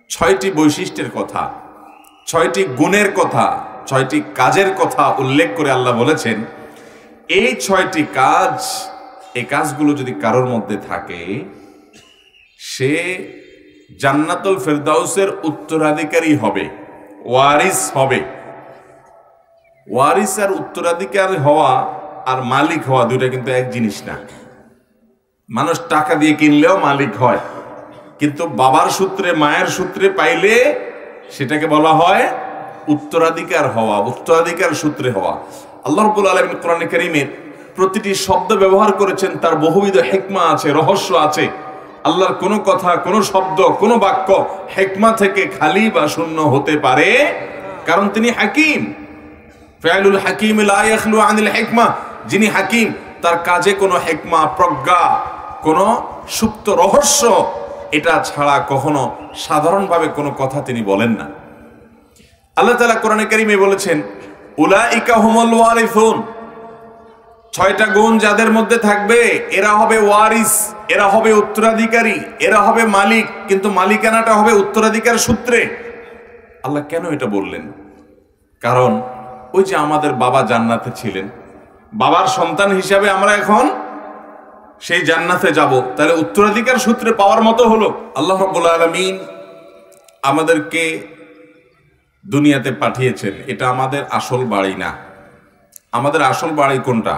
ছয়টি বৈশিষ্ট্যের কথা, ছয়টি গুণের কথা, ছয়টি কাজের কথা উল্লেখ করে আল্লাহ বলেছেন এই ছয়টি কাজ, এই কাজগুলো যদি কারোর মধ্যে থাকে সে জান্নাতুল ফেরদাউসের উত্তরাধিকারী হবে, ওয়ারিস হবে। ওয়ারিস আর উত্তরাধিকারী হওয়া আর মালিক হওয়া দুইটা কিন্তু এক জিনিস না। মানুষ টাকা দিয়ে কিনলেও মালিক হয়, কিন্তু বাবার সূত্রে মায়ের সূত্রে পাইলে সেটাকে বলা হয় উত্তরাধিকার হওয়া, উত্তরাধিকার সূত্রে হওয়া। আল্লাহ রাব্বুল আলামিন কোরআনে কারীমের প্রতিটি শব্দ ব্যবহার করেছেন, তার বহুবিধ হিকমা আছে, রহস্য আছে। আল্লাহর কোনো কথা, কোনো শব্দ, কোনো বাক্য হিকমা থেকে খালি বা শূন্য হতে পারে, কারণ তিনি হাকিম। ফাইলুল হাকিম লা ইয়াখলু আনিল হিকমা, যিনি হাকিম তার কাজে কোনো হিকমা, প্রজ্ঞা, কোনো সুপ্ত রহস্য এটা ছাড়া কখনো সাধারণভাবে কোনো কথা তিনি বলেন না। আল্লাহ তাআলা কোরআনে কারীমে বলেছেন উলাইকা হুমুল ওয়ারিসুন, ছয়টা গুণ যাদের মধ্যে থাকবে এরা হবে ওয়ারিস, এরা হবে উত্তরাধিকারী, এরা হবে মালিক, কিন্তু মালিকানাটা হবে উত্তরাধিকার সূত্রে। আল্লাহ কেন এটা বললেন? কারণ ওই যে আমাদের বাবা জান্নাতে ছিলেন, বাবার সন্তান হিসাবে আমরা এখন সেই জান্নাতে যাব, তাহলে উত্তরাধিকার সূত্রে পাওয়ার মতো হলো। আল্লাহ রাব্বুল আলামিন আমাদেরকে দুনিয়াতে পাঠিয়েছেন, এটা আমাদের আসল বাড়ি না। আমাদের আসল বাড়ি কোনটা?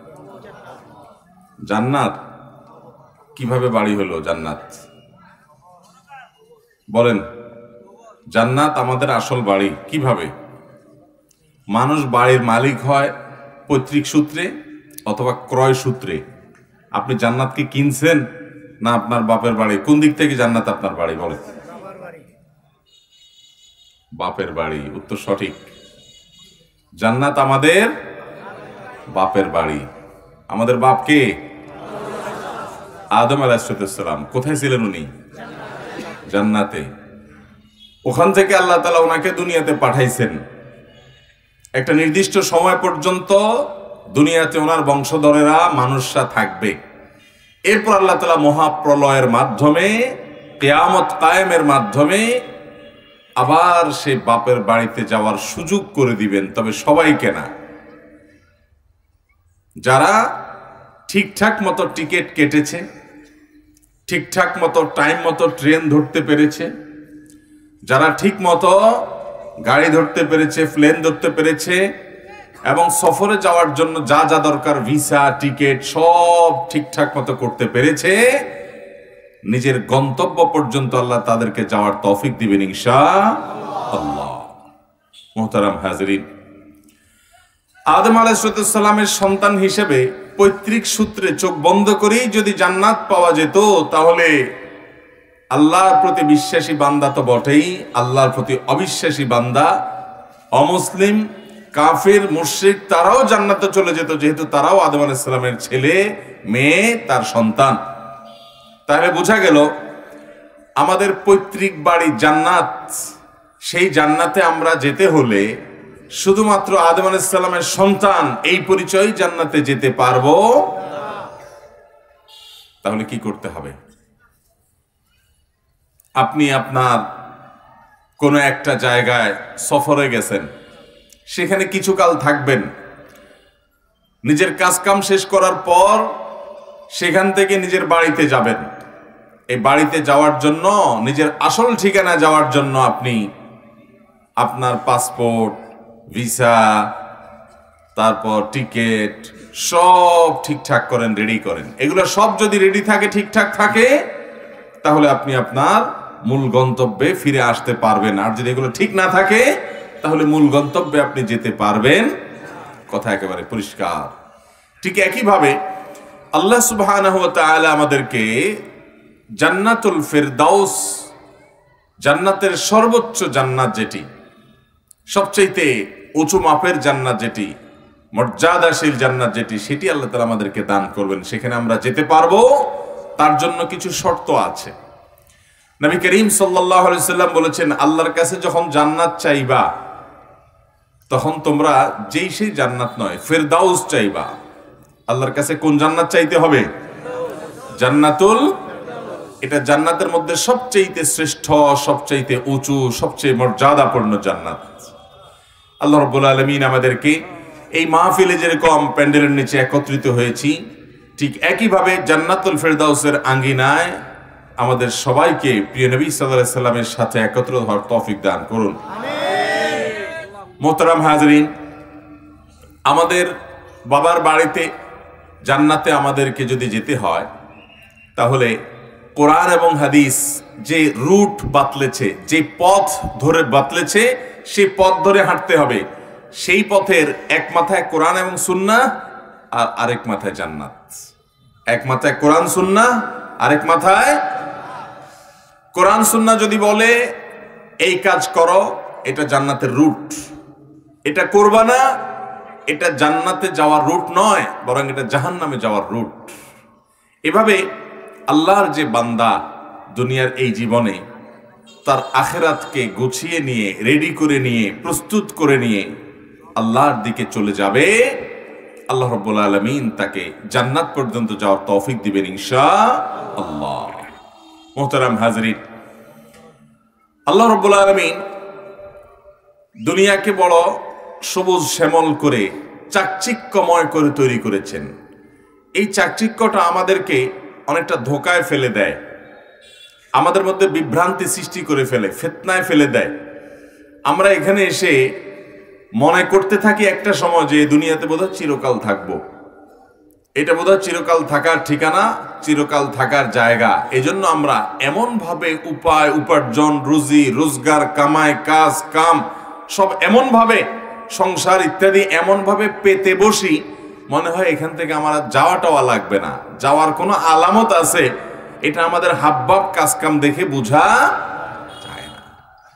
জান্নাত। কিভাবে বাড়ি হলো জান্নাত? বলেন, জান্নাত আমাদের আসল বাড়ি কিভাবে? মানুষ বাড়ির মালিক হয় পৈতৃক সূত্রে অথবা ক্রয় সূত্রে। আপনি জান্নাত কি কিনছেন না আপনার বাপের বাড়ি? কোন দিক থেকে জান্নাত আপনার বাড়ি? বলেন। বাপের বাড়ি, উত্তর সঠিক। জান্নাত আমাদের বাপের বাড়ি। আমাদের বাপ কে? আদম আলাইহিস সালাম। কোথায় ছিলেন উনি? জান্নাতে। ওখান থেকে আল্লাহ তাআলা ওনাকে দুনিয়াতে পাঠাইছেন। একটা নির্দিষ্ট সময় পর্যন্ত দুনিয়াতে ওনার বংশধরেরা, মানুষরা থাকবে। এরপর আল্লাহ তাআলা মহাপ্রলয়ের মাধ্যমে, কিয়ামত কায়েমের মাধ্যমে আবার সে বাপের বাড়িতে যাওয়ার সুযোগ করে দিবেন, তবে সবাইকে না। যারা ঠিকঠাক মতো টিকিট কেটেছে, ঠিকঠাক মতো টাইম মতো ট্রেন ধরতে পেরেছে, যারা ঠিক মতো গাড়ি ধরতে পেরেছে, প্লেন ধরতে পেরেছে, এবং সফরে যাওয়ার জন্য যা যা দরকার, ভিসা, টিকিট সব ঠিকঠাক মতো করতে পেরেছে, নিজের গন্তব্য পর্যন্ত আল্লাহ তাদেরকে যাওয়ার তৌফিক দিবেন ইনশাআল্লাহ। মুহতারাম হাজরিন, আদম আলাইহিস সালামের সন্তান হিসেবে পৈতৃক সূত্রে চোখ বন্ধ করেই যদি জান্নাত পাওয়া যেত, তাহলে আল্লাহর প্রতি বিশ্বাসী বান্দা তো বটেই, আল্লাহর প্রতি অবিশ্বাসী বান্দা, অমুসলিম, কাফির, মুশরিক তারাও জান্নাতে চলে যেত, যেহেতু তারাও আদম আলাইহিস সালামের ছেলে, মেয়ে, তার সন্তান। তাহলে বোঝা গেল আমাদের পৈতৃক বাড়ি জান্নাত। সেই জান্নাতে আমরা যেতে হলে শুধুমাত্র আদম আলাইহিস সালামের সন্তান এই পরিচয় জান্নাতে যেতে পারবো। তাহলে কি করতে হবে? আপনি আপনার কোনো একটা জায়গায় সফরে গেছেন, সেখানে কিছুকাল থাকবেন, নিজের কাজকাম শেষ করার পর সেখান থেকে নিজের বাড়িতে যাবেন। এই বাড়িতে যাওয়ার জন্য, নিজের আসল ঠিকানা যাওয়ার জন্য আপনি আপনার পাসপোর্ট, ভিসা, তারপর টিকিট সব ঠিকঠাক করেন, রেডি করেন। এগুলো সব যদি রেডি থাকে, ঠিকঠাক থাকে, তাহলে আপনি আপনার মূল গন্তব্যে ফিরে আসতে পারবেন। আর যদি এগুলো ঠিক না থাকে, তাহলে মূল গন্তব্যে আপনি যেতে পারবেন। কথা একেবারে পরিষ্কার। ঠিক একইভাবে আল্লাহ সুবহানাহু ওয়া তাআলা আমাদেরকে জান্নাতুল ফেরদাউস, জান্নাতের সর্বোচ্চ জান্নাত, যেটি সবচাইতে উঁচু মাপের জান্নাত, যেটি মর্যাদাশীল জান্নাত, যেটি সেটি আল্লাহ তাআলা আমাদেরকে দান করবেন। সেখানে আমরা যেতে পারবো, তার জন্য কিছু শর্ত আছে। নবী করিম সাল্লাল্লাহু আলাইহি সাল্লাম বলেছেন, আল্লাহর কাছে যখন জান্নাত চাইবা, তখন তোমরা যেই সেই জান্নাত নয়, ফেরদাউস চাইবা। আল্লাহর কাছে কোন জান্নাত চাইতে হবে? জান্নাতুল। এটা জান্নাতের মধ্যে সবচেয়ে শ্রেষ্ঠ, সবচেয়ে উঁচু, সবচেয়ে মর্যাদাপূর্ণ জান্নাত। আল্লাহ রাব্বুল আলামিন আমাদেরকে এই মাহফিলে যেরকম প্যান্ডেলের নিচে একত্রিত হয়েছি, ঠিক একইভাবে জান্নাতুল ফেরদাউসের আঙ্গিনায় আমাদের সবাইকে প্রিয় নবী সাল্লাল্লাহু আলাইহি সাল্লামের সাথে একত্র হওয়ার তৌফিক দান করুন। মোহতারাম হাজরিন, আমাদের বাবার বাড়িতে জান্নাতে আমাদেরকে যদি যেতে হয়, তাহলে কোরআন এবং হাদিস যে রুট বাতলেছে, যে পথ ধরে বাতলেছে, সেই পথ ধরে হাঁটতে হবে। সেই পথের এক মাথায় কোরআন এবং সুন্নাহ, আর আরেক মাথায় জান্নাত। এক মাথায় কোরআন সুন্নাহ, আরেক মাথায় কোরআন সুন্নাহ যদি বলে এই কাজ করো, এটা জান্নাতের রুট, এটা করবা না, এটা জান্নাতে যাওয়ার রুট নয়, বরং এটা জাহান্নামে যাওয়ার রুট। এভাবে আল্লাহর যে বান্দা দুনিয়ার এই জীবনে তার আখিরাতকে গুছিয়ে নিয়ে, রেডি করে নিয়ে, প্রস্তুত করে নিয়ে আল্লাহর দিকে চলে যাবে, আল্লাহ রাব্বুল আলামিন তাকে জান্নাত পর্যন্ত যাওয়ার তৌফিক দিবেন ইনশাআল্লাহ। মুহতারাম হাজরিন, আল্লাহ রাব্বুল আলামিন দুনিয়াকে বড় সবুজ শ্যামল করে, চাকচিক্যময় করে তৈরি করেছেন। এই চাকচিক্যটা আমাদেরকে অনেকটা ধোকায় ফেলে দেয়, আমাদের মধ্যে বিভ্রান্তি সৃষ্টি করে ফেলে, ফিতনায় ফেলে দেয়। আমরা এখানে এসে মনে করতে থাকি একটা সময় যে দুনিয়াতে বোধহয় চিরকাল থাকবো, এটা বোধহয় চিরকাল থাকার ঠিকানা, চিরকাল থাকার জায়গা। এজন্য আমরা এমন ভাবে উপায়, উপার্জন, রুজি রোজগার, কামাই, কাজ কাম সব এমন ভাবে, সংসার ইত্যাদি এমন ভাবে পেতে বসি, মনে হয় এখান থেকে আমার যাওয়াটাও লাগবে না। যাওয়ার কোনো আলামত আছে, এটা আমাদের হাবভাব কাজকাম দেখে বোঝা যায় না।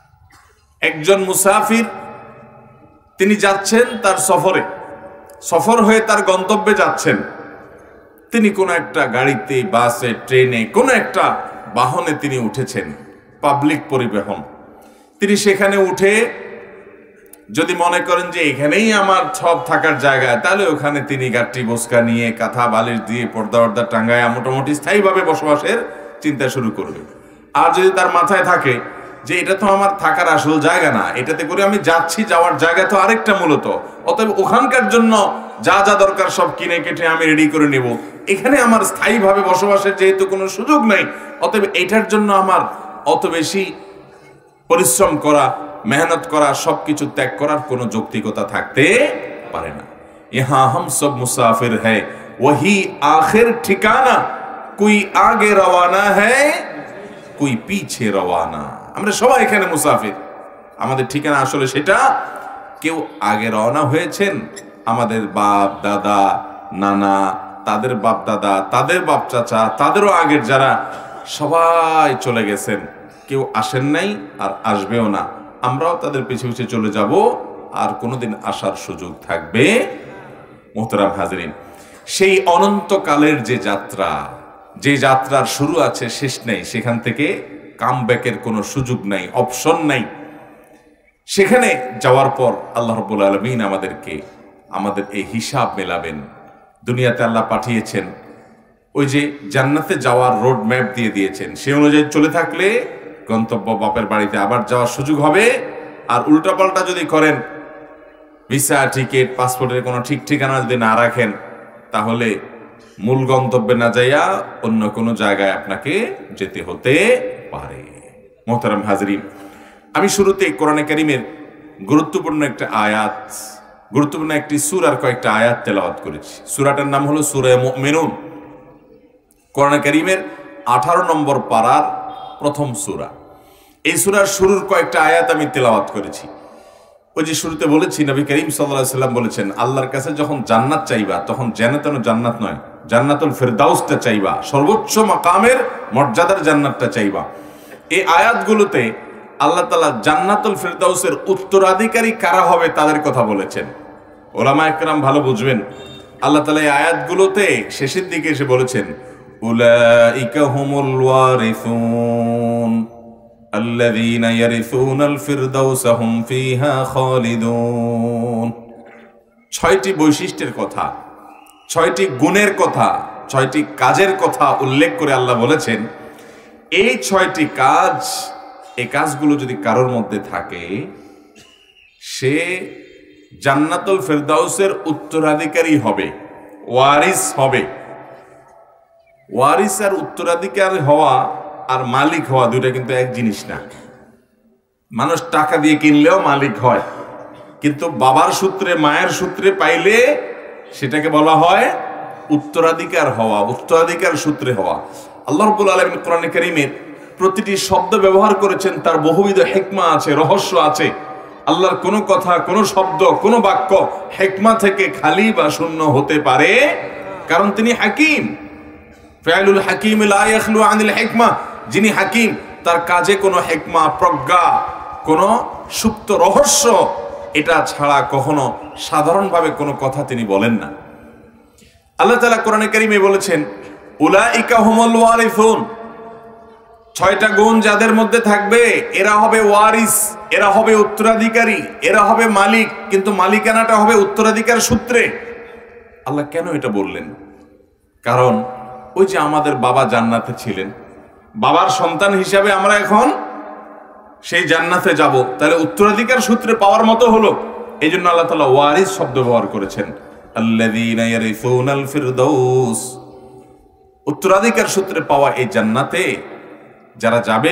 একজন মুসাফির, তিনি যাচ্ছেন তার সফরে, সফর হয়ে তার গন্তব্যে যাচ্ছেন। তিনি কোনো একটা গাড়িতে, বাসে, ট্রেনে, কোনো একটা বাহনে তিনি উঠেছেন, পাবলিক পরিবহন। তিনি সেখানে উঠে যদি মনে করেন যে এখানেই আমার সব থাকার জায়গা, তাহলে ওখানে তিনি গাট্টি বোসকা নিয়ে, কাঁথা বালিশ দিয়ে, পর্দা অর্দা টাঙ্গায় মোটামুটি স্থায়ীভাবে বসবাসের চিন্তা শুরু করবে। আর যদি তার মাথায় থাকে যে এটা তো আমার থাকার আসল জায়গা না, এটাতে করে আমি যাচ্ছি, যাওয়ার জায়গা তো আরেকটা মূলত, অতএব ওখানকার জন্য যা যা দরকার সব কিনে কেটে আমি রেডি করে নেব, এখানে আমার স্থায়ীভাবে বসবাসের যেহেতু কোনো সুযোগ নেই, অতএব এটার জন্য আমার অত বেশি পরিশ্রম করা, মেহনত করা, সবকিছু ত্যাগ করার কোনো যৌক্তিকতা থাকতে পারে না। ইহা হাম সব মুসাফির হ্যায়, ওহি আখির ঠিকানা, কোই আগে রওয়ানা হ্যায়, কোই পিছে রওয়ানা। আমরা সবাই এখানে মুসাফির, আমাদের ঠিকানা আসলে সেটা। কেউ আগে রওনা হয়েছেন, আমাদের বাপ দাদা নানা, তাদের বাপ দাদা, তাদের বাপ চাচা, তাদেরও আগের যারা, সবাই চলে গেছেন, কেউ আসেন নাই আর আসবেও না। আমরাও তাদের পিছে পিছে চলে যাব, আর কোনোদিন আসার সুযোগ থাকবে। মোহতারাম হাজরিন, সেই অনন্তকালের যে যাত্রা, যে যাত্রার শুরু আছে শেষ নেই, সেখান থেকে কামব্যাকের কোনো সুযোগ নাই, অপশন নাই। সেখানে যাওয়ার পর আল্লাহ রাব্বুল আলামিন আমাদেরকে আমাদের এই হিসাব মেলাবেন। দুনিয়াতে আল্লাহ পাঠিয়েছেন, ওই যে জান্নাতে যাওয়ার রোড ম্যাপ দিয়ে দিয়েছেন, সে অনুযায়ী চলে থাকলে গন্তব্য বাপের বাড়িতে আবার যাওয়ার সুযোগ হবে। আর উল্টাপাল্টা যদি করেন, ভিসা, টিকিট, পাসপোর্টের কোনো ঠিক ঠিকানা যদি না রাখেন, তাহলে মূল গন্তব্যে না যাইয়া অন্য কোনো জায়গায় আপনাকে যেতে হতে পারে। মোহতারাম হাজরিন, আমি শুরুতে কোরআনে কারীমের গুরুত্বপূর্ণ একটা আয়াত, গুরুত্বপূর্ণ একটি সূরার কয়েকটা আয়াত তেলাওয়াত করেছি। সূরাটার নাম হলো সূরা মুমিনুন। কোরআনে কারীমের 18 নম্বর পারার প্রথম সূরা। এই সূরার শুরুর কয়েকটা আয়াত আমি তেলাওয়াত করেছি। ওই যে শুরুতে বলেছি, নবী করিম সাল্লাল্লাহু আলাইহি সাল্লাম বলেছেন, আল্লাহর কাছে যখন জান্নাত চাইবা, তখন যেন জান্নাত নয়, জান্নাতুল ফেরদাউসটা চাইবা, সর্বোচ্চ মাকামের মর্যাদার জান্নাতটা চাইবা। এই আয়াতগুলোতে আল্লাহ তাআলা জান্নাতুল ফেরদাউসের উত্তরাধিকারী কারা হবে তাদের কথা বলেছেন। ওলামায়ে কেরাম ভালো বুঝবেন, আল্লাহ তাআলা এই আয়াতগুলোতে শেষের দিকে এসে বলেছেন, উলাইকা হুমুল ওয়ারিসুন আল্লাযীনা ইয়ারিসুনাল ফিরদাউসা হুম ফিহা খালিদুন। 6টি বৈশিষ্ট্যের কথা, 6টি গুণের কথা, 6টি কাজের কথা উল্লেখ করে আল্লাহ বলেছেন, এই 6টি কাজ, এই কাজগুলো যদি কারোর মধ্যে থাকে, সে জান্নাতুল ফেরদাউসের উত্তরাধিকারী হবে, ওয়ারিস হবে। ওয়ারিস আর উত্তরাধিকারী হওয়া আর মালিক হওয়া দুইটা কিন্তু এক জিনিস না। মানুষ টাকা দিয়ে কিনলেও মালিক হয়, কিন্তু বাবার সূত্রে মায়ের সূত্রে পাইলে সেটাকে বলা হয় উত্তরাধিকার হওয়া, উত্তরাধিকার সূত্রে হওয়া। আল্লাহ রাব্বুল আলামিন কোরআনে কারীমের প্রতিটি শব্দ ব্যবহার করেছেন, তার বহুবিধ হিকমা আছে, রহস্য আছে। আল্লাহর কোনো কথা, কোনো শব্দ, কোনো বাক্য হিকমা থেকে খালি বা শূন্য হতে পারে, কারণ তিনি হাকিম। ফাইলুল হাকিম লা ইয়াখলু আনিল হিকমা, যিনি হাকিম তার কাজে কোনো হিকমা, প্রজ্ঞা, কোনো সুপ্ত রহস্য এটা ছাড়া কখনো সাধারণভাবে কোনো কথা তিনি বলেন না। আল্লাহ তাআলা কোরআনে কারীমে বলেছেন, উলাইকা হুমুল ওয়ারিসুন, 6টা গুণ যাদের মধ্যে থাকবে এরা হবে ওয়ারিস, এরা হবে উত্তরাধিকারী, এরা হবে মালিক, কিন্তু মালিকানাটা হবে উত্তরাধিকার সূত্রে। আল্লাহ কেন এটা বললেন? কারণ ওই যে আমাদের বাবা জান্নাতে ছিলেন, বাবার সন্তান হিসাবে আমরা এখন সেই জান্নাতে যাব, তাহলে উত্তরাধিকার সূত্রে পাওয়ার মতো হলো। এই জন্য আল্লাহ তাআলা ওয়ারিস শব্দ ব্যবহার করেছেন, আল্লাযীনা ইয়ারিসুনাল ফিরদাউস, উত্তরাধিকার সূত্রে পাওয়া এই জান্নাতে যারা যাবে,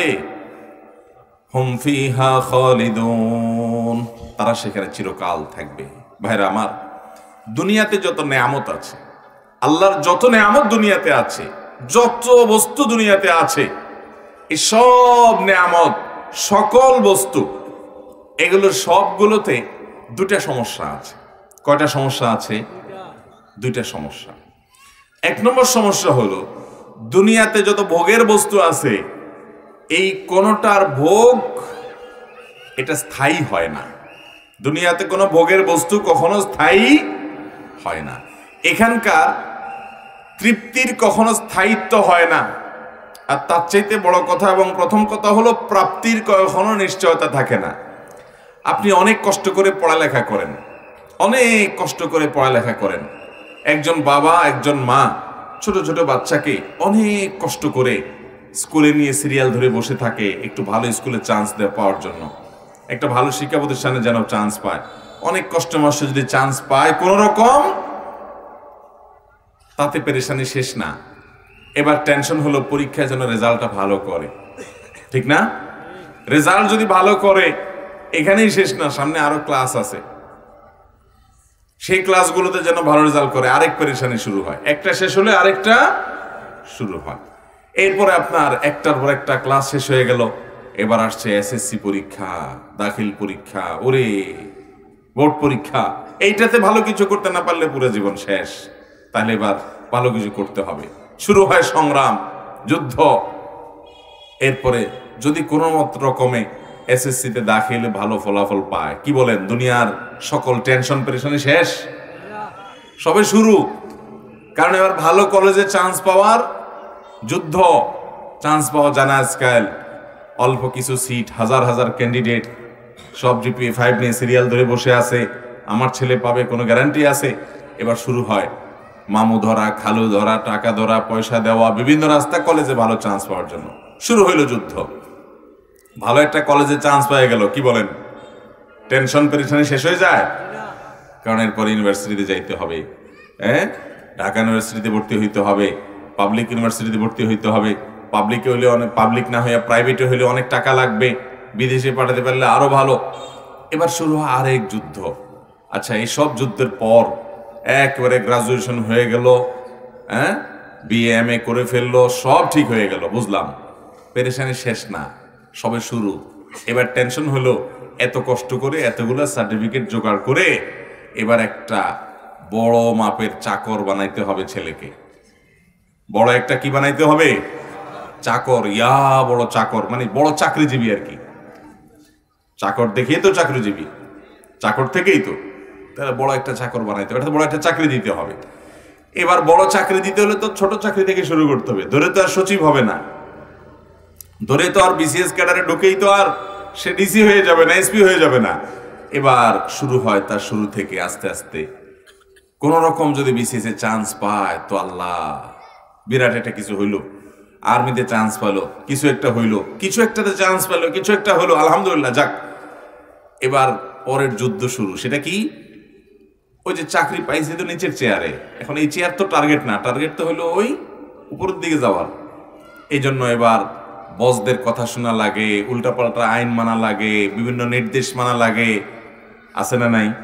হুম ফিহা খালিদুন, তারা সেখানে চিরকাল থাকবে। ভাইরা আমার, দুনিয়াতে যত নেয়ামত আছে, আল্লাহর যত নেয়ামত দুনিয়াতে আছে, যত বস্তু দুনিয়াতে আছে, এই সব নেয়ামত, সকল বস্তু, এগুলোর সবগুলোতে দুটা সমস্যা আছে। কয়টা সমস্যা আছে? দুইটা সমস্যা। 1 নম্বর সমস্যা হলো, দুনিয়াতে যত ভোগের বস্তু আছে, এই কোনটার ভোগ এটা স্থায়ী হয় না। দুনিয়াতে কোনো ভোগের বস্তু কখনো স্থায়ী হয় না। এখানকার তৃপ্তির কখনো স্থায়িত্ব হয় না। আর তার চাইতে বড় কথা এবং প্রথম কথা হলো, প্রাপ্তির কখনো নিশ্চয়তা থাকে না। আপনি অনেক কষ্ট করে পড়ালেখা করেন, অনেক কষ্ট করে পড়ালেখা করেন। একজন বাবা, একজন মা ছোট ছোট বাচ্চাকে অনেক কষ্ট করে স্কুলে নিয়ে সিরিয়াল ধরে বসে থাকে, একটু ভালো স্কুলে চান্স পাওয়ার জন্য, একটা ভালো শিক্ষা প্রতিষ্ঠানে যেন চান্স পায়। অনেক কষ্ট মষ্ট যদি চান্স পায় কোন রকম, তাতে পেরেশানি শেষ না। এবার টেনশন হলো পরীক্ষায় যেন রেজাল্টটা ভালো করে, ঠিক না? রেজাল্ট যদি ভালো করে এখানেই শেষ না, সামনে আরো ক্লাস আছে, সেই ক্লাসগুলোতে যেন ভালো রেজাল্ট করে, আরেক পেরেশানি শুরু হয়। একটা শেষ হলে আরেকটা শুরু হয়। এরপরে আপনার একটার পর একটা ক্লাস শেষ হয়ে গেল, এবার আসছে এসএসসি পরীক্ষা, দাখিল পরীক্ষা, ওরে বোর্ড পরীক্ষা। এইটাতে ভালো কিছু করতে না পারলে পুরো জীবন শেষ, তাহলে এবার ভালো কিছু করতে হবে। শুরু হয় সংগ্রাম, যুদ্ধ। এরপরে যদি কোনো রকমে এসএসসিতে দাখিলে ভালো ফলাফল পায়, কি বলেন, দুনিয়ার সকল টেনশন পেরেশানি শেষ, সবে শুরু। কারণ এবার ভালো কলেজে চান্স পাওয়ার যুদ্ধ, চান্স পাওয়া জানা আজকাল অল্প কিছু সিট, হাজার হাজার ক্যান্ডিডেট, সব জিপিএ 5 নিয়ে সিরিয়াল ধরে বসে আছে, আমার ছেলে পাবে কোনো গ্যারান্টি আছে? এবার শুরু হয় মামু ধরা, খালু ধরা, টাকা ধরা, পয়সা দেওয়া, বিভিন্ন রাস্তা কলেজে ভালো চান্স পাওয়ার জন্য। শুরু হইল যুদ্ধ। ভালো একটা কলেজে চান্স পেয়ে গেল, কি বলেন, টেনশন পেরেশানি শেষ হয়ে যায়? কারণ এরপর ইউনিভার্সিটিতে যাইতে হবে, ঢাকা ইউনিভার্সিটিতে ভর্তি হইতে হবে, পাবলিক ইউনিভার্সিটিতে ভর্তি হইতে হবে। পাবলিকে হইলে অনেক, পাবলিক না হইয়া প্রাইভেটে হইলে অনেক টাকা লাগবে, বিদেশে পাঠাতে পারলে আরো ভালো। এবার শুরু হয় আরেক যুদ্ধ। আচ্ছা, এই সব যুদ্ধের পর একবারে গ্রাজুয়েশন হয়ে গেল, বিএ এমএ করে ফেললো, সব ঠিক হয়ে গেল, বুঝলাম, পেরেশানি শেষ না, সবে শুরু। এবার টেনশন হলো, এত কষ্ট করে এতগুলো সার্টিফিকেট জোগাড় করে এবার একটা বড় মাপের চাকর বানাইতে হবে ছেলেকে। বড় একটা কি বানাইতে হবে? চাকর। ইয়া বড় চাকর, মানে বড় চাকরিজীবী আর কি। চাকর দেখিয়ে তো চাকরিজীবী, চাকর থেকেই তো, তাহলে বড় একটা চাকর বানাইতে হবে, বড় একটা চাকরি দিতে হবে। এবার বড় চাকরি দিতে হলে তো ছোট চাকরি থেকে শুরু করতে হবে। ধরে তো আর সচিব হবে না, ধরে তো আর বিসিএস ক্যাডারে ঢুকেই তো আর সে ডিসি হয়ে যাবে না, এসপি হয়ে যাবে না। এবার শুরু হয় তার শুরু থেকে আস্তে আস্তে। কোন রকম যদি বিসিএস এ চান্স পায় তো আল্লাহ, বিরাট একটা কিছু হইল। আর্মিতে চান্স পেলো, কিছু একটা হইলো, কিছু একটাতে চান্স পেলো, কিছু একটা হলো, আলহামদুলিল্লাহ, যাক। এবার পরের যুদ্ধ শুরু। সেটা কি? ওই যে চাকরি পাইছে তো নিচের চেয়ারে, এখন এই চেয়ার তো টার্গেট না, টার্গেট তো হলো ওই উপরের দিকে যাওয়ার। এই জন্য এবার বসদের কথা শোনা লাগে, উল্টাপাল্টা আইন মানা লাগে, বিভিন্ন নির্দেশ মানা লাগে, আছে না নাই?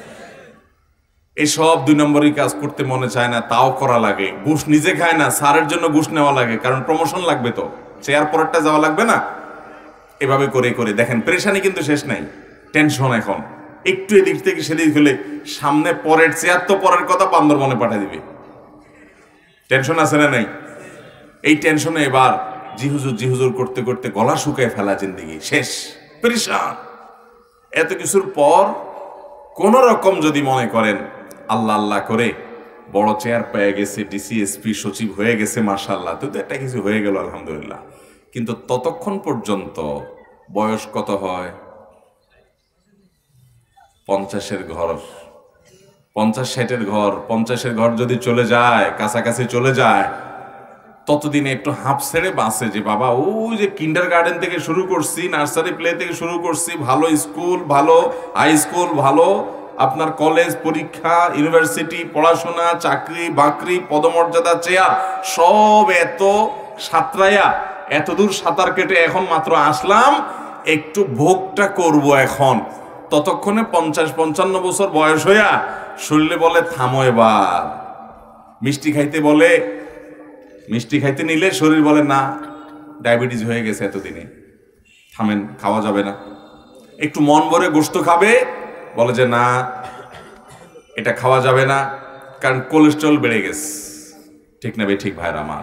এসব 2 নম্বরই কাজ করতে মনে চায় না, তাও করা লাগে। ঘুষ নিজে খায় না, স্যারের জন্য ঘুষ নেওয়া লাগে, কারণ প্রমোশন লাগবে, তো চেয়ার পরেরটা যাওয়া লাগবে না। এভাবে করে করে দেখেন পেরেশানি কিন্তু শেষ নাই। টেনশন এখন একটু এদিক থেকে সেদিক হলে সামনে পরের চেয়ার তো পরের কথা বান্দরবনে পাঠিয়ে দিবে। টেনশন আছে না নাই? এই টেনশনে এবার জিহুজুর করতে করতে গলা শুকায় ফেলা জিন্দেগি শেষ, পেরেশান। এত কিছুর পর কোন রকম যদি মনে করেন আল্লাহ আল্লাহ করে বড় চেয়ার পেয়ে গেছে, ডিসি এসপি সচিব হয়ে গেছে, মাশাআল্লাহ, তো একটা কিছু হয়ে গেল, আলহামদুলিল্লাহ। কিন্তু ততক্ষণ পর্যন্ত বয়স কত হয়? 50-এর ঘর, 50-60-এর ঘর, 50-এর ঘর যদি চলে যায়, কাছাকাছি চলে যায়, ততদিনে একটু হাঁপ ছেড়ে বাঁচে যে বাবা ওই যে কিন্ডার গার্ডেন থেকে শুরু করছি, নার্সারি প্লে থেকে শুরু করছি, ভালো স্কুল, ভালো হাই স্কুল, ভালো আপনার কলেজ, পরীক্ষা, ইউনিভার্সিটি, পড়াশোনা, চাকরি বাকরি, পদমর্যাদা, চেয়ার, সব এত সাঁতরাইয়া এত দূর সাঁতার কেটে এখন মাত্র আসলাম, একটু ভোগটা করব এখন। ততক্ষণে 50-55 বছর বয়স হইয়া শরীরে বলে থামো এবার। মিষ্টি খাইতে বলে, মিষ্টি খাইতে নিলে শরীর বলে না, ডায়াবেটিস হয়ে গেছে এতদিনে, থামেন, খাওয়া যাবে না। একটু মন ভরে গোশত খাবে, বলে যে না, এটা খাওয়া যাবে না, কারণ কোলেস্ট্রল বেড়ে গেছে। ঠিক না বে ঠিক ভাইরা আমার?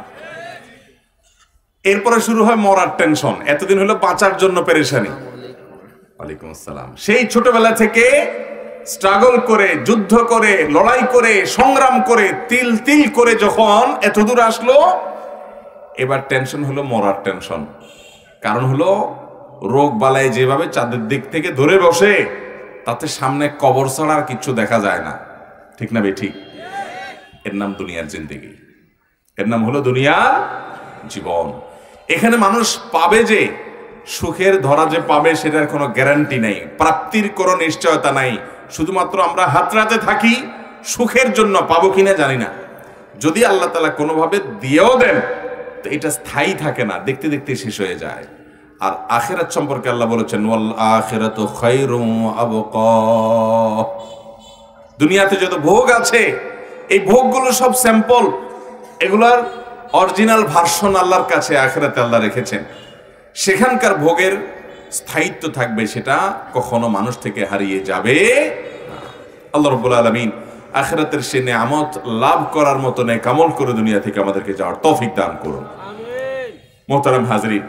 এরপরে শুরু হয় মরার টেনশন। এতদিন হলো বাঁচার জন্য পেরেশানি। ওয়ালাইকুম আসসালাম। সেই ছোটবেলা থেকে স্ট্রাগল করে, যুদ্ধ করে, লড়াই করে, সংগ্রাম করে, তিল তিল করে যখন এতদূর আসলো, এবার টেনশন হলো মরার টেনশন। কারণ হলো রোগ বালাই যেভাবে চাঁদের দিক থেকে ধরে বসে, তাতে সামনে কবর ছাড়া আর কিচ্ছু দেখা যায় না। ঠিক না বে ঠিক? এর নাম দুনিয়ার জিন্দেগি, এর নাম হলো দুনিয়ার জীবন। এখানে মানুষ পাবে যে সুখের ধরা যে পাবে, সেটার কোনো গ্যারান্টি নেই, প্রাপ্তির কোনো নিশ্চয়তা নাই। শুধুমাত্র আমরা হাতড়াতে থাকি সুখের জন্য, পাবো কিনা জানি না। যদি আল্লাহ তাআলা কোনোভাবে দিয়েও দেন, তো এটা স্থায়ী থাকে না, দেখতে দেখতে শেষ হয়ে যায়। আর আখিরাত সম্পর্কে আল্লাহ বলেছেন ওয়াল আখিরাতু খায়রুম ওয়া আবকা। দুনিয়াতে যত ভোগ আছে, এই ভোগগুলো সব স্যাম্পল, এগুলার অরিজিনাল ভার্সন আল্লাহর কাছে আখিরাতে আল্লাহ রেখেছেন। সেখানকার ভোগের স্থায়িত্ব থাকবে, সেটা কখনো মানুষ থেকে হারিয়ে যাবে না। আল্লাহ রাব্বুল আলামিন আখিরাতের সে নেয়ামত লাভ করার মতো নেক আমল করে দুনিয়া থেকে আমাদেরকে যাওয়ার তৌফিক দান করুন। আমিন। মুহতারাম হাজরিন,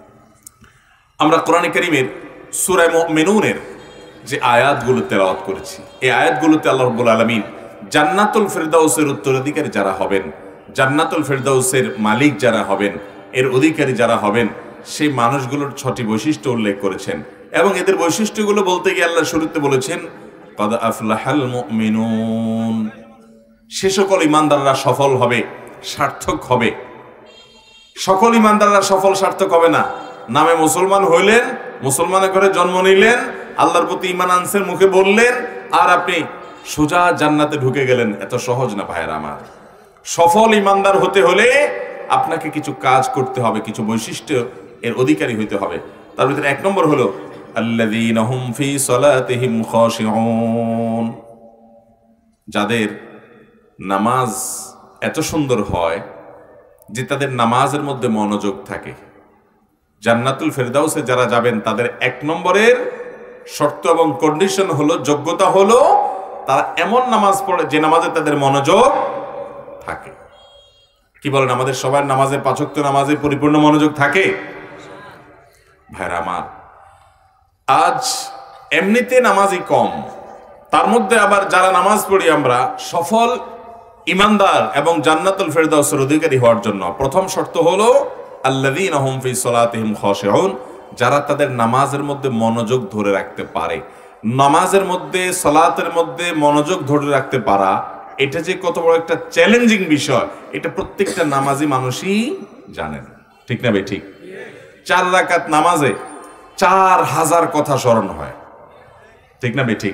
আমরা কোরআনে কারীমের সূরা মুমিনুনের যে আয়াতগুলো তেলাওয়াত করেছি, এই আয়াতগুলোতে আল্লাহ রাব্বুল আলামিন জান্নাতুল ফেরদাউসের উত্তরাধিকারী যারা হবেন, জান্নাতুল ফেরদাউসের মালিক যারা হবেন, এর অধিকারী যারা হবেন, সেই মানুষগুলোর 6টি বৈশিষ্ট্য উল্লেখ করেছেন। এবং এদের বৈশিষ্ট্যগুলো বলতে গিয়ে আল্লাহ শুরুতে বলেছেন কদ আফলাহাল মুমিনুন, সে সকল ইমানদাররা সফল হবে, সার্থক হবে। সকল ইমানদাররা সফল সার্থক হবে না। নামে মুসলমান হইলেন, মুসলমানের ঘরে জন্ম নিলেন, আল্লাহর প্রতি ঈমান আনছেন, মুখে বললেন, আর আপনি সোজা জান্নাতে ঢুকে গেলেন, এত সহজ না ভাইয়েরা আমার। সফল ইমানদার হতে হলে আপনাকে কিছু কাজ করতে হবে, কিছু বৈশিষ্ট্য এর অধিকারী হইতে হবে। তার ভিতরে 1 নম্বর হলো আল্লাযীনা হুম ফি সালাতিহিম খাশিউন, যাদের নামাজ এত সুন্দর হয় যে তাদের নামাজের মধ্যে মনোযোগ থাকে। জান্নাতুল ফেরদাউসে যারা যাবেন, তাদের 1 নম্বরের শর্ত এবং কন্ডিশন হলো, যোগ্যতা হলো, তারা এমন নামাজ পড়ে যে নামাজে তাদের মনোযোগ থাকে। কি বলেন, আমাদের সবার নামাজে, 5 ওয়াক্ত নামাজে পরিপূর্ণ মনোযোগ থাকে? ভাইরা আমার, আজ এমনিতে নামাজই কম, তার মধ্যে আবার যারা নামাজ পড়ি আমরা, সফল ইমানদার এবং জান্নাতুল ফেরদাউসের অধিকারী হওয়ার জন্য প্রথম শর্ত হলো আল্লাযীনা হুম ফি সালাতিহিম খাশিউন, যারা তাদের নামাজের মধ্যে মনোযোগ ধরে রাখতে পারে। নামাজের মধ্যে, সালাতের মধ্যে মনোযোগ ধরে রাখতে পারা, এটা যে কত বড় একটা চ্যালেঞ্জিং বিষয়, এটা প্রত্যেকটা নামাজি মানুষই জানেন। ঠিক না ভাই? ঠিক। 4 রাকাত নামাজে 4000 কথা স্মরণ হয়, ঠিক না ভাই? ঠিক।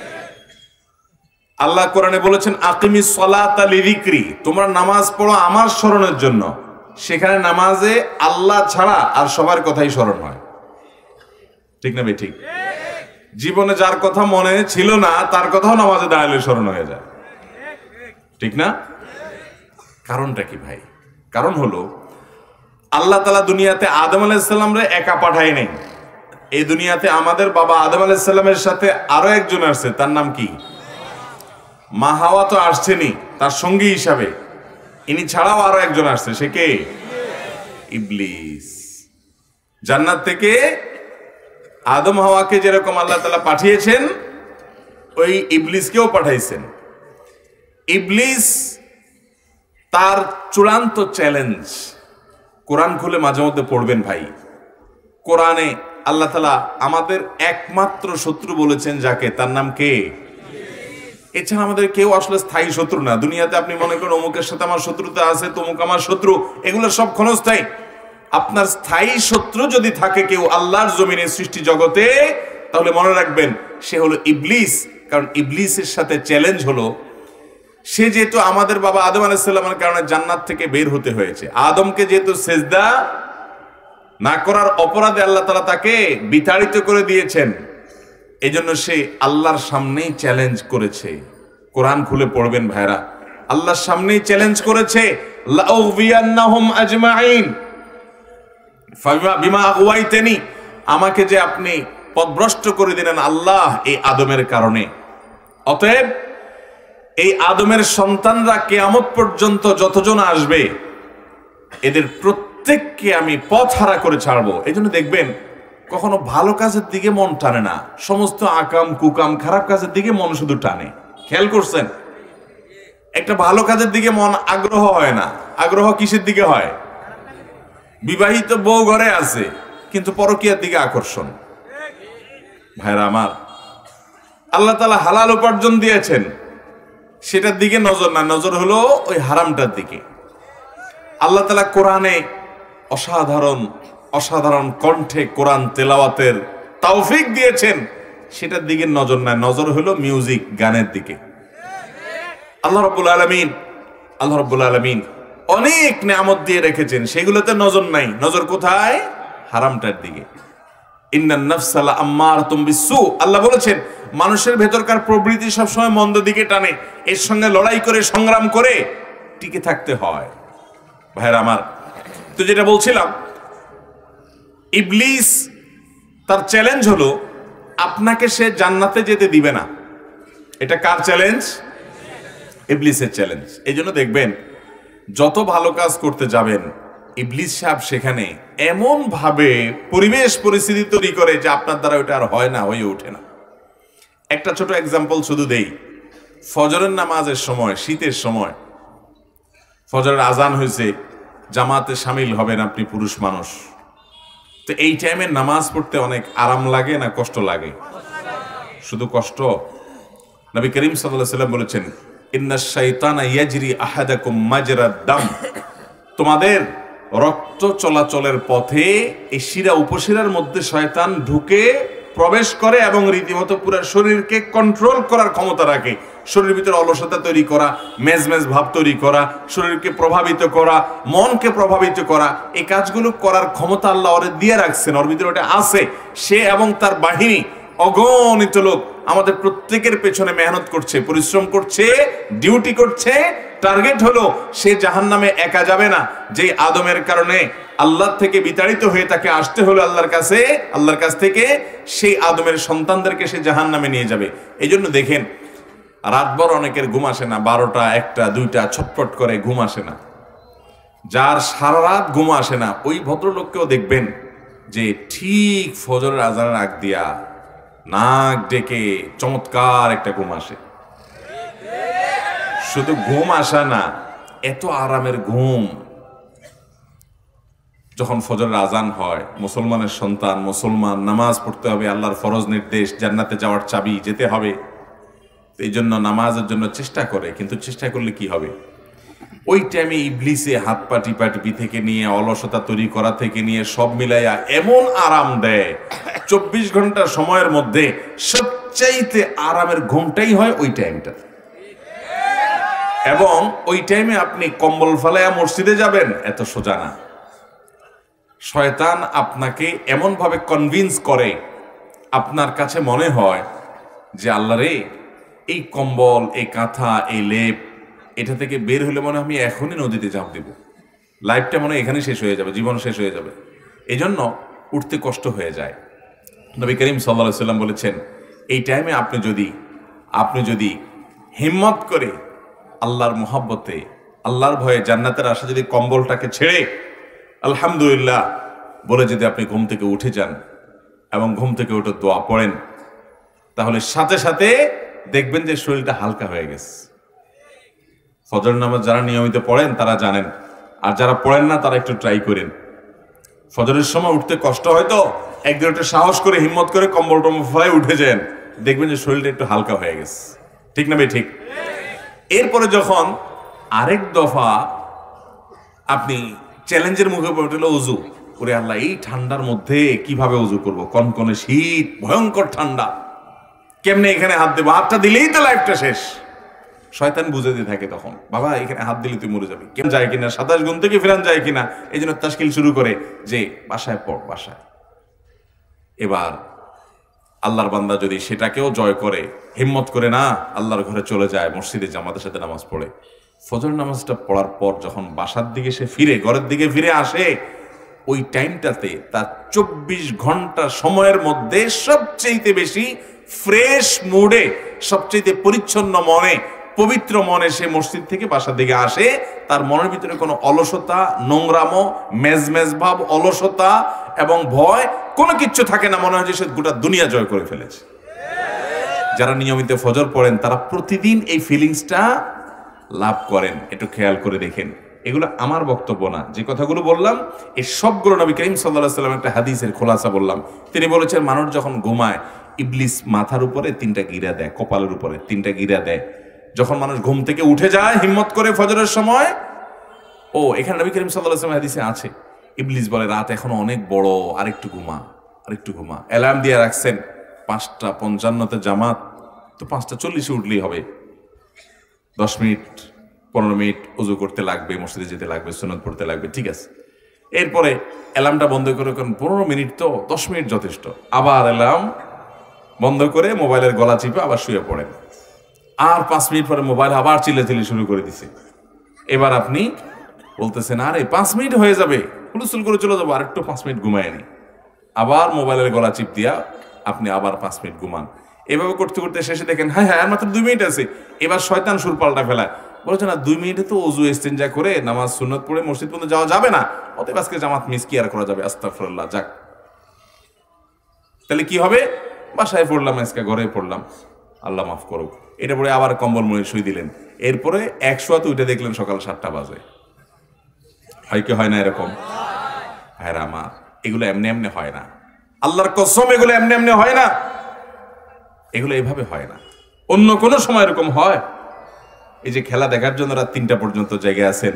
আল্লাহ কোরআনে বলেছেন আকিমিস সালাতা লিযিকরি, তোমরা নামাজ পড়ো আমার স্মরণের জন্য। সেখানে নামাজে আল্লাহ ছাড়া আর সবার কথাই স্মরণ হয়, ঠিক না ভাই? ঠিক। জীবনে যার কথা মনে ছিল না তার কথাও নামাজে দাঁড়ালে স্মরণ হয়ে যায়, ঠিক না? কারণটা কি ভাই? কারণ হলো আল্লাহ তাআলা দুনিয়াতে আদম আলাইহিস সালামরে একা পাঠায় নাই। এই দুনিয়াতে আমাদের বাবা আদম আলাইহিস সালামের সাথে আরো একজন আসছে, তার নাম কি? মা হাওয়া তো আসছেনই তার সঙ্গী হিসাবে, ইনি ছাড়াও আরো একজন আসছে, সে কে? ইবলিস। জান্নাত থেকে আদম হাওয়াকে যেরকম আল্লাহ তাআলা পাঠিয়েছেন, ওই ইবলিসকেও পাঠাইছেন। ইবলিস তার চূড়ান্ত চ্যালেঞ্জ, কোরআন খুলে মাঝে মধ্যে পড়বেন ভাই। কোরআনে আল্লাহ তাআলা আমাদের একমাত্র শত্রু বলেছেন যাকে, তার নাম কে? এছাড়া আমাদের কেউ আসলে স্থায়ী শত্রু না। দুনিয়াতে আপনি মনে করেন অমুকের সাথে আমার শত্রুতা আছে, তমুক আমার শত্রু, এগুলো সব ক্ষণস্থায়ী। আপনার স্থায়ী শত্রু যদি থাকে কেউ আল্লাহর জমিনে সৃষ্টি জগতে, তাহলে মনে রাখবেন সে হলো ইবলিস। কারণ ইবলিসের সাথে চ্যালেঞ্জ হলো, সে যেহেতু আমাদের বাবা আদম আলাইহিস সালামের কারণে জান্নাত থেকে বের হতে হয়েছে, আদমকে যেহেতু সেজদা না করার অপরাধে আল্লাহ তাআলা তাকে বিতাড়িত করে দিয়েছেন, এজন্য সে আল্লাহর সামনেই চ্যালেঞ্জ করেছে। কোরআন খুলে পড়বেন ভাইরা, আল্লাহর সামনেই চ্যালেঞ্জ করেছে, লাউযিয়ান্নাহুম আজমাইন বিমা আগওয়াইতানি, আমাকে যে আপনি পথভ্রষ্ট করে দিলেন আল্লাহ এই আদমের কারণে, অতএব এই আদমের সন্তানরা কিয়ামত পর্যন্ত যতজন আসবে এদের প্রত্যেককে আমি পথ হারা করে ছাড়বো। এই জন্য দেখবেন কখনো ভালো কাজের দিকে মন টানে না, সমস্ত আকাম কুকাম খারাপ কাজের দিকে মন শুধু টানে। খেয়াল করছেন? একটা ভালো কাজের দিকে মন আগ্রহ হয় না। আগ্রহ কিসের দিকে হয়? বিবাহিত বউ ঘরে আছে কিন্তু পরকীয়ার দিকে আকর্ষণ। ভাইরা আমার, আল্লাহ তাআলা হালাল উপার্জন দিয়েছেন, সেটার দিকে নজর না, নজর হলো ওই হারামটার দিকে। আল্লাহ তাআলা কোরআনে অসাধারণ অসাধারণ কণ্ঠে কোরআন তেলাওয়াতের তৌফিক দিয়েছেন, সেটার দিকে নজর নাই, নজর হলো মিউজিক, গানের দিকে। আল্লাহ রাব্বুল আলামিন অনেক নিয়ামত দিয়ে রেখেছেন, সেগুলোতে নজর নাই, নজর কোথায়? হারামটার দিকে। ইন্নান নাফসা লাআম্মারাতুম বিসসু, আল্লাহ বলেছেন মানুষের ভেতরকার প্রবৃত্তি সবসময় মন্দ দিকে টানে, এর সঙ্গে লড়াই করে সংগ্রাম করে টিকে থাকতে হয়। ভাইরা আমার, তো যেটা বলছিলাম, ইবলিস তার চ্যালেঞ্জ হলো আপনাকে সে জান্নাতে যেতে দিবে না। এটা কার চ্যালেঞ্জ? ইবলিসের চ্যালেঞ্জ। এই জন্য দেখবেন যত ভালো কাজ করতে যাবেন, ইবলিস সাহেব সেখানে এমন ভাবে পরিবেশ পরিস্থিতি তৈরি করে যে আপনার দ্বারা ওটা আর হয় না, হয়ে ওঠে না। একটা ছোট এক্সাম্পল শুধু দেই। ফজরের নামাজের সময়, শীতের সময় ফজরের আজান হয়েছে, জামাতে শামিল হবেন আপনি পুরুষ মানুষ, তো এই টাইমে নামাজ পড়তে অনেক আরাম লাগে না কষ্ট লাগে? শুধু কষ্ট। নবী করিম সাল্লাল্লাহু আলাইহি ওয়াসাল্লাম বলেছেন, ইন্নাশ শাইতানা ইয়াজরি আহাদাকুম মাজরাদ দাম, তোমাদের রক্ত চলাচলের পথে এই শিরা উপশিরার মধ্যে শয়তান ঢুকে প্রবেশ করে এবং রীতিমতো পুরো শরীরকে কন্ট্রোল করার ক্ষমতা রাখে। শরীরের ভিতরে অলসতা তৈরি করা, মেজমেজ ভাব তৈরি করা, শরীরকে প্রভাবিত করা, মনকে প্রভাবিত করা, এই কাজগুলো করার ক্ষমতা আল্লাহ ওরে দিয়ে রাখছেন, ওর ভিতরে ওটা আছে। সে এবং তার বাহিনী অগণিত লোক আমাদের প্রত্যেকের পেছনে মেহনত করছে, পরিশ্রম করছে, ডিউটি করছে। টার্গেট হলো সে জাহান্নামে একা যাবে না, যে আদমের কারণে আল্লাহ থেকে বিতাড়িত হয়ে তাকে আসতে হলো আল্লাহর কাছ থেকে সেই আদমের সন্তানদেরকে সে জাহান্নামে নিয়ে যাবে। এই জন্য দেখেন রাতভর অনেকের ঘুম আসে না, 12টা 1টা 2টা ছটফট করে ঘুম আসে না। যার সারা রাত ঘুম আসে না, ওই ভদ্রলোককেও দেখবেন যে ঠিক ফজরের আজানের আগ দিয়া নাক ডেকে চমৎকার একটা ঘুম আসে। শুধু ঘুম আসা না, এত আরামের ঘুম। যখন ফজরের আজান হয়, মুসলমানের সন্তান, মুসলমান, নামাজ পড়তে হবে, আল্লাহর ফরজ নির্দেশ, জান্নাতে যাওয়ার চাবি, যেতে হবে। এই জন্য নামাজের জন্য চেষ্টা করে, কিন্তু চেষ্টা করলে কি হবে? ওই টাইমে ইবলিসে হাত পা টিপাটিপি থেকে নিয়ে অলসতা তৈরি করা থেকে নিয়ে সব মিলাইয়া এমন আরাম দেয়, 24 ঘন্টা সময়ের মধ্যে সবচাইতে আরামের ঘুমটাই হয় ওই টাইমটা। এবং ওই টাইমে আপনি কম্বল ফালাইয়া মসজিদে যাবেন, এত সোজা না। শয়তান আপনাকে এমন ভাবে কনভিন্স করে, আপনার কাছে মনে হয় যে আল্লাহ রে, এই কম্বল, এই কাঁথা, এই লেপ, এটা থেকে বের হলে মনে আমি এখনই নদীতে ঝাঁপ দেব, লাইফটা মনে হয় এখানে শেষ হয়ে যাবে, জীবন শেষ হয়ে যাবে। এই জন্য উঠতে কষ্ট হয়ে যায়। নবী করিম সাল্লাল্লাহু আলাইহি ওয়াসাল্লাম বলেছেন, এই টাইমে আপনি যদি হিম্মত করে আল্লাহর মোহাব্বতে, আল্লাহর ভয়ে, জান্নাতের আশা যদি কম্বলটাকে ছেড়ে আলহামদুলিল্লাহ বলে যদি আপনি ঘুম থেকে উঠে যান এবং ঘুম থেকে উঠে দোয়া পড়েন, তাহলে সাথে সাথে দেখবেন যে শরীরটা হালকা হয়ে গেছে। ফজর নামাজ যারা নিয়মিত পড়েন তারা জানেন, আর যারা পড়েন না তারা একটু ট্রাই করেন। ফজরের সময় উঠতে কষ্ট হয় তো একদিন একটু সাহস করে হিম্মত করে কম্বল টম্বল ফেলায় উঠে যান, দেখবেন যে শরীরটা একটু হালকা হয়ে গেছে। ঠিক না ভাই? ঠিক। এরপরে যখন আরেক দফা আপনি চ্যালেঞ্জের মুখে পড়ে হলো উজু করে, আল্লাহ এই ঠান্ডার মধ্যে কিভাবে উজু করব, কনকনে শীত, ভয়ঙ্কর ঠান্ডা, কেমনে এখানে হাত দেবো, হাতটা দিলেই তো লাইফটা শেষ। শয়তান বুঝে দিয়ে থাকে তখন, বাবা এখানে হাত দিলে তুই মরে যাবি, কেন যায় কিনা, 27 গুণ থেকে ফেরান যায় কিনা, এই জন্য তাশকিল শুরু করে যে বাসায় পড়, বাসায়। এবার আল্লাহর বান্দা যদি সেটাকেও জয় করে, হিম্মত করে না আল্লাহর ঘরে চলে যায়, মসজিদে জামাতের সাথে নামাজ পড়ে, ফজর নামাজটা পড়ার পর যখন বাসার দিকে সে ফিরে, ঘরের দিকে ফিরে আসে, ওই টাইমটাতে তার 24 ঘন্টা সময়ের মধ্যে সবচেয়ে বেশি ফ্রেশ মুডে, সবচেয়ে পরিচ্ছন্ন মনে, পবিত্র মনে সে মসজিদ থেকে বাসার দিকে আসে। তার মনের ভিতরে কোনো অলসতা, নোংরামো, মেজমেজ ভাব, অলসতা এবং ভয় কোনো কিচ্ছু থাকে না, মনে হয় যে সে গোটা দুনিয়া জয় করে ফেলেছে। যারা নিয়মিত ফজর পড়েন তারা প্রতিদিন এই ফিলিংসটা লাভ করেন, একটু খেয়াল করে দেখেন। এগুলো আমার বক্তব্য না, যে কথাগুলো বললাম এই সবগুলো নবী করিম সাল্লাল্লাহু আলাইহি ওয়াসাল্লাম একটা হাদিসের খোলাসা বললাম। তিনি বলেছেন, মানুষ যখন ঘুমায় ইবলিস মাথার উপরে 3টা গিরা দেয়, কপালের উপরে 3টা গিরা দেয়। যখন মানুষ ঘুম থেকে উঠে যায় হিম্মত করে ফজরের সময়, এখানে নবী করিম সাল্লাল্লাহু আলাইহি ওয়াসাল্লাম হাদিসে আছে, ইবলিস বলে রাত এখনো অনেক বড়, আরেকটু ঘুমা, আরেকটু ঘুমা। অ্যালার্ম দিয়ে রাখছেন 5টা 55-তে জামাত, তো 5টা 40-এ উঠলেই হবে, 10 মিনিট 15 মিনিট উজু করতে লাগবে, মসজিদে যেতে লাগবে, সুন্নত পড়তে লাগবে, ঠিক আছে। এরপরে অ্যালার্মটা বন্ধ করে, কারণ 15 মিনিট তো, 10 মিনিট যথেষ্ট। আবার অ্যালার্ম বন্ধ করে মোবাইলের গলা চিপে আবার শুয়ে পড়েন। আর 5 মিনিট পরে মোবাইল আবার চিল্লাচিল্লি শুরু করে দিছে। এবার আপনি বলতেছেন, আরে 5 মিনিট হয়ে যাবে, হুলুস্থুল করে চলে যাবো, আর একটু 5 মিনিট ঘুমায় নি। আবার মোবাইলের গলা চিপ দিয়া আপনি আবার 5 মিনিট ঘুমান। এভাবে করতে করতে শেষে দেখেন হ্যাঁ আর মাত্র 2 মিনিট আছে। এবার শয়তান সুর পাল্টা ফেলায়, বলছে না 2 মিনিটে তো ওযু ইস্তেনজা করে নামাজ সুন্নত পড়ে মসজিদ পর্যন্ত যাওয়া যাবে না, অতএব আজকে জামাত মিস কি আর করা যাবে, আস্তাগফিরুল্লাহ, যাক। তাহলে কি হবে, বাসায় পড়লাম, আজকে ঘরে পড়লাম, আল্লাহ মাফ করুক। এটা পরে আবার কম্বল মুড়ে শুই দিলেন। এরপরে 100 উঠে দেখলেন সকাল 7টা বাজে। হয় কি হয় না এরকম? হ্যাঁ আমার, এগুলো এমনি এমনি হয় না, আল্লাহর কসম, এগুলো এমনি এমনি হয় না, এগুলো এভাবে হয় না। অন্য কোনো সময় এরকম হয়? এই যে খেলা দেখার জন্য রাত 3টা পর্যন্ত জায়গায় আছেন,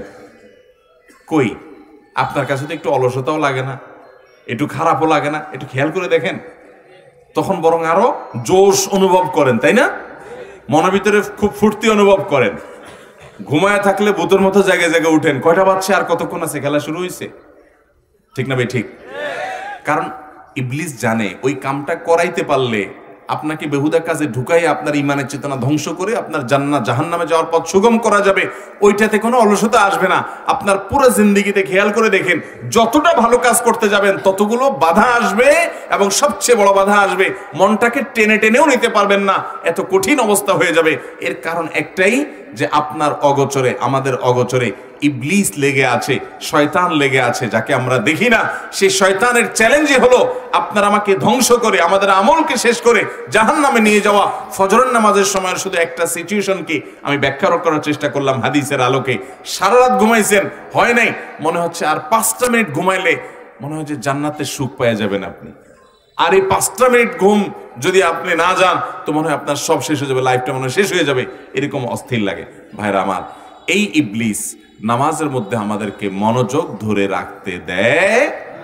কই আপনার কাছে তো একটু অলসতাও লাগে না, একটু খারাপও লাগে না? একটু খেয়াল করে দেখেন, তখন বরং আরো জোশ অনুভব করেন, তাই না? মনের ভিতরে খুব ফুর্তি অনুভব করেন। ঘুমায় থাকলে ভূতের মতো জায়গায় জায়গায় উঠেন, কয়টা বাজছে, আর কতক্ষণ আছে, খেলা শুরু হয়েছে। ঠিক না ভাই? ঠিক। কারণ ইবলিস জানে ওই কামটা করাইতে পারলে আপনাকে বেহুদা কাজে ঢুকাই আপনার ইমানের চেতনা ধ্বংস করে আপনার জাহান্নামে যাওয়ার পথ সুগম করা যাবে। ওইটাতে কোনো অলসতা আসবে না। আপনার পুরো জিন্দেগিতে খেয়াল করে দেখেন, যতটা ভালো কাজ করতে যাবেন ততগুলো বাধা আসবে, এবং সবচেয়ে বড় বাধা আসবে মনটাকে টেনে টেনেও নিতে পারবেন না, এত কঠিন অবস্থা হয়ে যাবে। এর কারণ একটাই, যে আপনার অগোচরে, আমাদের অগোচরে ইবলিস লেগে আছে, শয়তান লেগে আছে, যাকে আমরা দেখি না। সেই শয়তানের চ্যালেঞ্জই হলো আপনার আমাকে ধ্বংস করে, আমাদের আমলকে শেষ করে জাহান্নামে নিয়ে যাওয়া। ফজরের নামাজের সময় শুধু একটা সিচুয়েশনকে আমি ব্যাখ্যা করার চেষ্টা করলাম হাদিসের আলোকে। সারা রাত ঘুমাইছেন, হয় নাই, মনে হচ্ছে আর 5টা মিনিট ঘুমাইলে মনে হয় যে জান্নাতের সুখ পেয়ে যাবেন আপনি। আর এই 5টা মিনিট ঘুম যদি আপনি না যান তো মনে হয় আপনার সব শেষ হয়ে যাবে, লাইফটা মনে হয় শেষ হয়ে যাবে, এরকম অস্থির লাগে। ভাইরা আমার, এই ইবলিস নামাজের মধ্যে আমাদেরকে মনোযোগ ধরে রাখতে দেয়,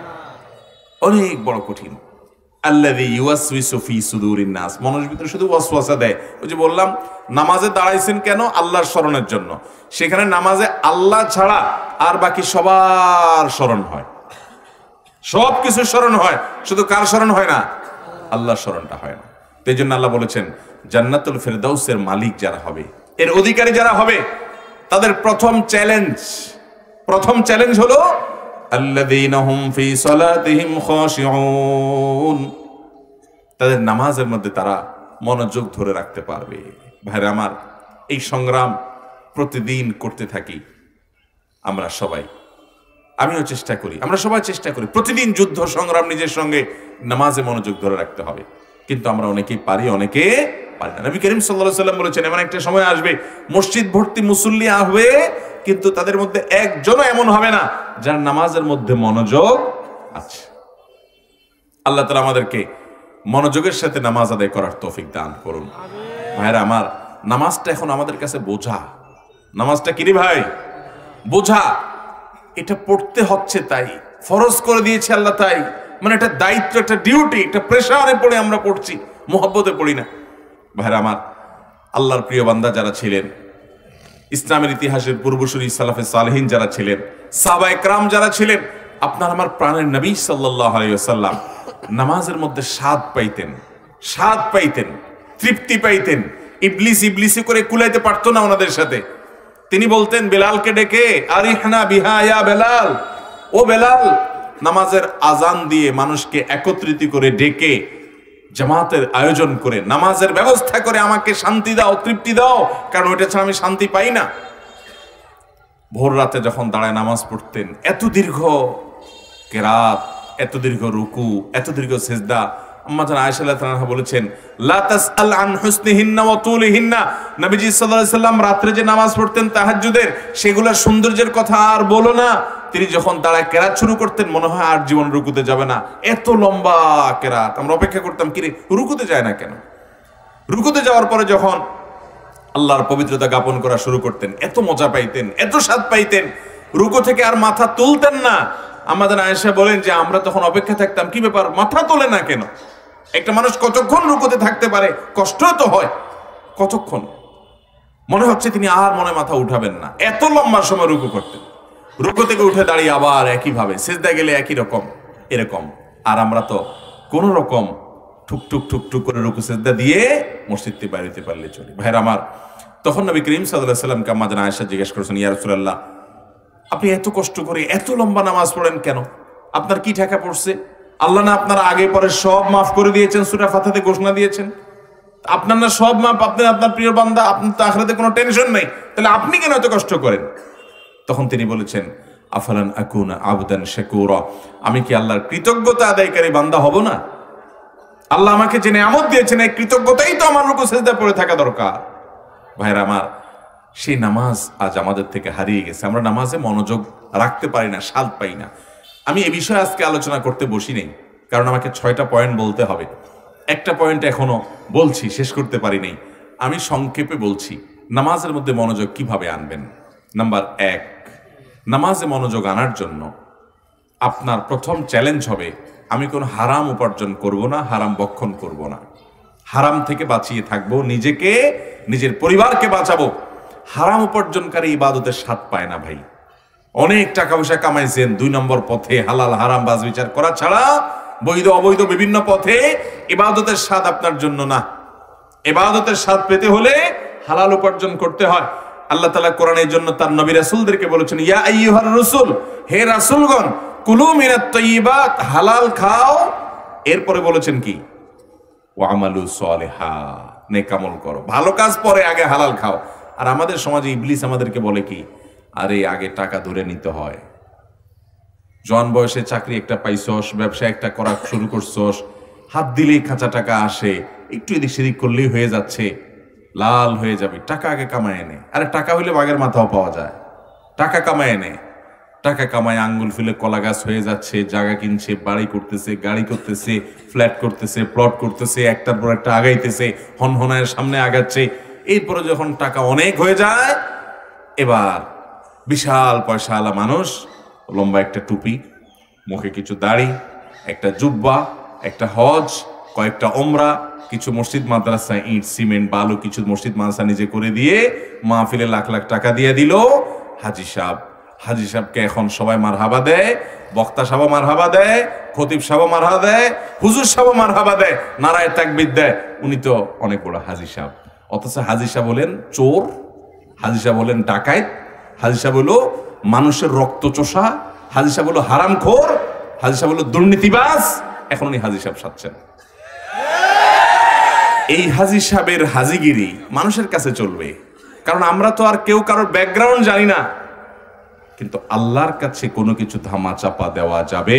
অনেক বড় কঠিন। আল্লাযী ইউওয়াসওয়িসু ফী সুদুরিন নাস, মানুষের ভিতরে শুধু ওয়াসওয়াসা দেয়। ওই যে বললাম নামাজে দাঁড়াইছেন কেন? আল্লাহর স্মরণের জন্য। সেখানে নামাজে আল্লাহ ছাড়া আর বাকি সবার স্মরণ হয়, সব কিছু স্মরণ হয়, শুধু কার স্মরণ হয় না? আল্লাহর স্মরণটা হয় না। এই জন্য আল্লাহ বলেছেন জান্নাতুল ফেরদাউসের মালিক যারা হবে, এর অধিকারী যারা হবে, তাদের প্রথম চ্যালেঞ্জ হলো আল্লাযীনা হুম ফী সালাতিহিম খাশিউন, তাদের নামাজের মধ্যে তারা মনোযোগ ধরে রাখতে পারবে। ভাইরা আমার, এই সংগ্রাম প্রতিদিন করতে থাকি আমরা সবাই, আমিও চেষ্টা করি, আমরা সবাই চেষ্টা করি, প্রতিদিন যুদ্ধ সংগ্রাম নিজের সঙ্গে, নামাজে মনোযোগ ধরে রাখতে হবে। কিন্তু আমরা অনেকেই পারি, অনেকে পারি না। নবী করিম সাল্লাল্লাহু আলাইহি ওয়াসাল্লাম বলেছেন এমন একটা সময় আসবে মসজিদ ভর্তি মুসল্লি হবে, কিন্তু তাদের মধ্যে একজনও এমন হবে না যার নামাজের মধ্যে মনোযোগ আছে। আল্লাহ তাআলা আমাদেরকে মনোযোগের সাথে নামাজ আদায় করার তৌফিক দান করুন। ভাইরা আমার, নামাজটা এখন আমাদের কাছে বোঝা। নামাজটা কি রে ভাই? বোঝা। এটা পড়তে হচ্ছে, তাই ফরজ করে দিয়েছে আল্লাহ, তাই মানে এটা দায়িত্ব, একটা ডিউটি, একটা প্রেশারে পড়ে আমরা পড়ছি, মোহাব্বতে পড়ি না। ভাইরা আমার, আল্লাহর প্রিয় বান্দা যারা ছিলেন, ইসলামের ইতিহাসের পূর্বসূরি সালাফে সালেহিন যারা ছিলেন, সাহাবায়ে কেরাম যারা ছিলেন, আপনার আমার প্রাণের নবী সাল্লাল্লাহু আলাইহি ওয়াসাল্লাম নামাজের মধ্যে স্বাদ পাইতেন, তৃপ্তি পাইতেন। ইবলিসি করে কুলাইতে পারতো না ওনাদের সাথে। তিনি বলতেন বেলালকে ডেকে, আরিহনা বিহা ইয়া বেলাল, ও বেলাল, নামাজের আজান দিয়ে মানুষকে একত্রিত করে ডেকে জামাতের আয়োজন করে নামাজের ব্যবস্থা করে আমাকে শান্তি দাও, তৃপ্তি দাও, কারণ ওইটা ছাড়া আমি শান্তি পাই না। ভোর রাতে যখন দাঁড়ায় নামাজ পড়তেন, এত দীর্ঘ কেরাত, এত দীর্ঘ রুকু, এত দীর্ঘ সিজদা। আম্মা জান আয়েশা রাদিয়াল্লাহু আনহা বলেছেন লা তাসআল আন হুসনিহিন্না ওয়া তুলিহিন্না, নবীজি সাল্লাল্লাহু আলাইহি সাল্লাম রাতে যে নামাজ পড়তেন তাহাজ্জুদের, সেগুলোর সৌন্দর্যের কথা আর বলো না। তিনি যখন দাঁড়ায় কেরাত শুরু করতেন, মনে হয় আর জীবন রুকুতে যাবে না, এত লম্বা কেরাত। আমরা অপেক্ষা করতাম, কি রে রুকুতে যায় না কেন? রুকুতে যাওয়ার পরে যখন আল্লাহর পবিত্রতা জ্ঞাপন করা শুরু করতেন, এত মজা পাইতেন, এত স্বাদ পাইতেন, রুকু থেকে আর মাথা তুলতেন না। আমাদের আয়েশা বলেন যে আমরা তখন অপেক্ষা থাকতাম, কি ব্যাপার মাথা তোলে না কেন? একটা মানুষ কতক্ষণ রুকুতে থাকতে পারে? কষ্ট তো হয়, কতক্ষণ? মনে হচ্ছে তিনি আর মনে মাথা উঠাবেন না, এত লম্বা সময় রুকু করতেন। রুকু থেকে উঠে দাঁড়িয়ে আবার একইভাবে, সিজদা গেলে একই রকম, এরকম। আর আমরা তো কোন রকম ঠুক করে রুকু সিজদা দিয়ে মসজিদ থেকে বাইরে হতে পারলে চলি। ভাইরা আমার, তখন নবী করিম সাল্লাল্লাহু আলাইহি সাল্লামকে আম্মা জান আয়েশা জিজ্ঞেস করেছেন, ইয়া রাসূলুল্লাহ, আপনি এত কষ্ট করে এত লম্বা নামাজ পড়েন কেন? আপনার কি ঠেকা পড়ছে? আল্লাহ না আপনার আগে পরে সব মাফ করে দিয়েছেন, সূরা ফাতিহাতে ঘোষণা দিয়েছেন। আপনার না সব মাফ, আপনি আপনার প্রিয় বান্দা, আপনার তো আখিরাতে কোনো টেনশন নেই, তাহলে আপনি কেন এত কষ্ট করেন? তখন তিনি বলেছেন, আফালান আকুনা আবদান শাকুরা, আমি কি আল্লাহর কৃতজ্ঞতা আদায়কারী বান্দা হব না? আল্লাহ আমাকে যে নিয়ামত দিয়েছেন, এই কৃতজ্ঞতাই তো আমার রুকু সিজদা পড়ে থাকা দরকার। ভাইরা আমার, সেই নামাজ আজ আমাদের থেকে হারিয়ে গেছে। আমরা নামাজে মনোযোগ রাখতে পারি না, স্বাদ পাই না। আমি এ বিষয়ে আজকে আলোচনা করতে বসি নেই, কারণ আমাকে 6টা পয়েন্ট বলতে হবে। একটা পয়েন্ট এখনো বলছি, শেষ করতে পারি নাই। আমি সংক্ষেপে বলছি নামাজের মধ্যে মনোযোগ কিভাবে আনবেন। নাম্বার 1, নামাজে মনোযোগ আনার জন্য আপনার প্রথম চ্যালেঞ্জ হবে, আমি কোনো হারাম উপার্জন করব না, হারাম বক্ষণ করব না, হারাম থেকে বাঁচিয়ে থাকবো, নিজেকে নিজের পরিবারকে বাঁচাবো। হারাম উপার্জনকারী ইবাদতের স্বাদ পায় না ভাই। অনেক টাকা পয়সা কামাইছেন 2 নম্বর পথে, হালাল হারাম বাজ বিচার করা ছাড়া, বৈধ অবৈধ বিভিন্ন পথে, ইবাদতের স্বাদ আপনার জন্য না। ইবাদতের স্বাদ পেতে হলে হালাল উপার্জন করতে হয়। আল্লাহ তাআলা কোরআনের জন্য তার নবী রাসূলদেরকে বলেছেন, ইয়া আইয়ুহার রাসূল, হে রাসূলগণ, কুলু মিনাত তাইয়্যিবাত, হালাল খাও। এরপরে বলেছেন কি, ওয়া আমালু সালিহা, নেক আমল করো, ভালো কাজ পরে, আগে হালাল খাও। আর আমাদের সমাজে ইবলিস আমাদেরকে বলে কি, আরে আগে টাকা ধরে নিতে হয়। জন বয়সে চাকরি একটা পাইছস, ব্যবসা একটা করা শুরু করছস, হাত দিলেই খাঁচা টাকা আসে, একটু এদিক সেদিক করলেই হয়ে যাচ্ছে, লাল হয়ে যাবে, টাকা আগে কামায় এনে। আরে টাকা হইলে বাঘের মাথাও পাওয়া যায়, টাকা কামায় এনে। টাকা কামায় আঙ্গুল ফেলে কলা গাছ হয়ে যাচ্ছে, জায়গা কিনছে, বাড়ি করতেছে, গাড়ি করতেছে, ফ্ল্যাট করতেছে, প্লট করতেছে, একটার পর একটা আগাইতেছে, হনহনায়ের সামনে আগাচ্ছে। এরপরে যখন টাকা অনেক হয়ে যায়, এবার বিশাল পয়সাওয়ালা মানুষ, লম্বা একটা টুপি, মুখে কিছু দাড়ি, একটা জুব্বা, একটা হজ, কয়েকটা ওমরা, কিছু মসজিদ মাদ্রাসা, ইট সিমেন্ট বালু কিছু মসজিদ মাদ্রাসা নিজে করে দিয়ে মাহফিলে লাখ লাখ টাকা দিয়ে দিল হাজি সাহেব। হাজি সাহেবকে এখন সবাই মারহাবা দেয়, বক্তা সাহেব মারহাবা দেয়, খতিব সাহেব মারহাবা দেয়, হুজুর সাহেব মারহাবা দেয়, নারায়ে তাকবীর দেয়। উনি তো অনেক বড় হাজি সাহেব, অথচ হাজি সাহেব বলেন চোর, হাজি সাহেব বলেন ডাকাত, হাজি সাহেব হলো মানুষের রক্ত চোষা, হাজি সাহেব হলো হারামখোর, হাজি সাহেব হলো দুর্নীতিবাজ। এখন উনি হাজি সাহেব সাচ্ছেন। এই হাজি সাহেবের হাজিগিরি মানুষের কাছে চলবে, কারণ আমরা তো আর কেউ কারোর ব্যাকগ্রাউন্ড জানি না। কিন্তু আল্লাহর কাছে কোনো কিছু ধামা চাপা দেওয়া যাবে,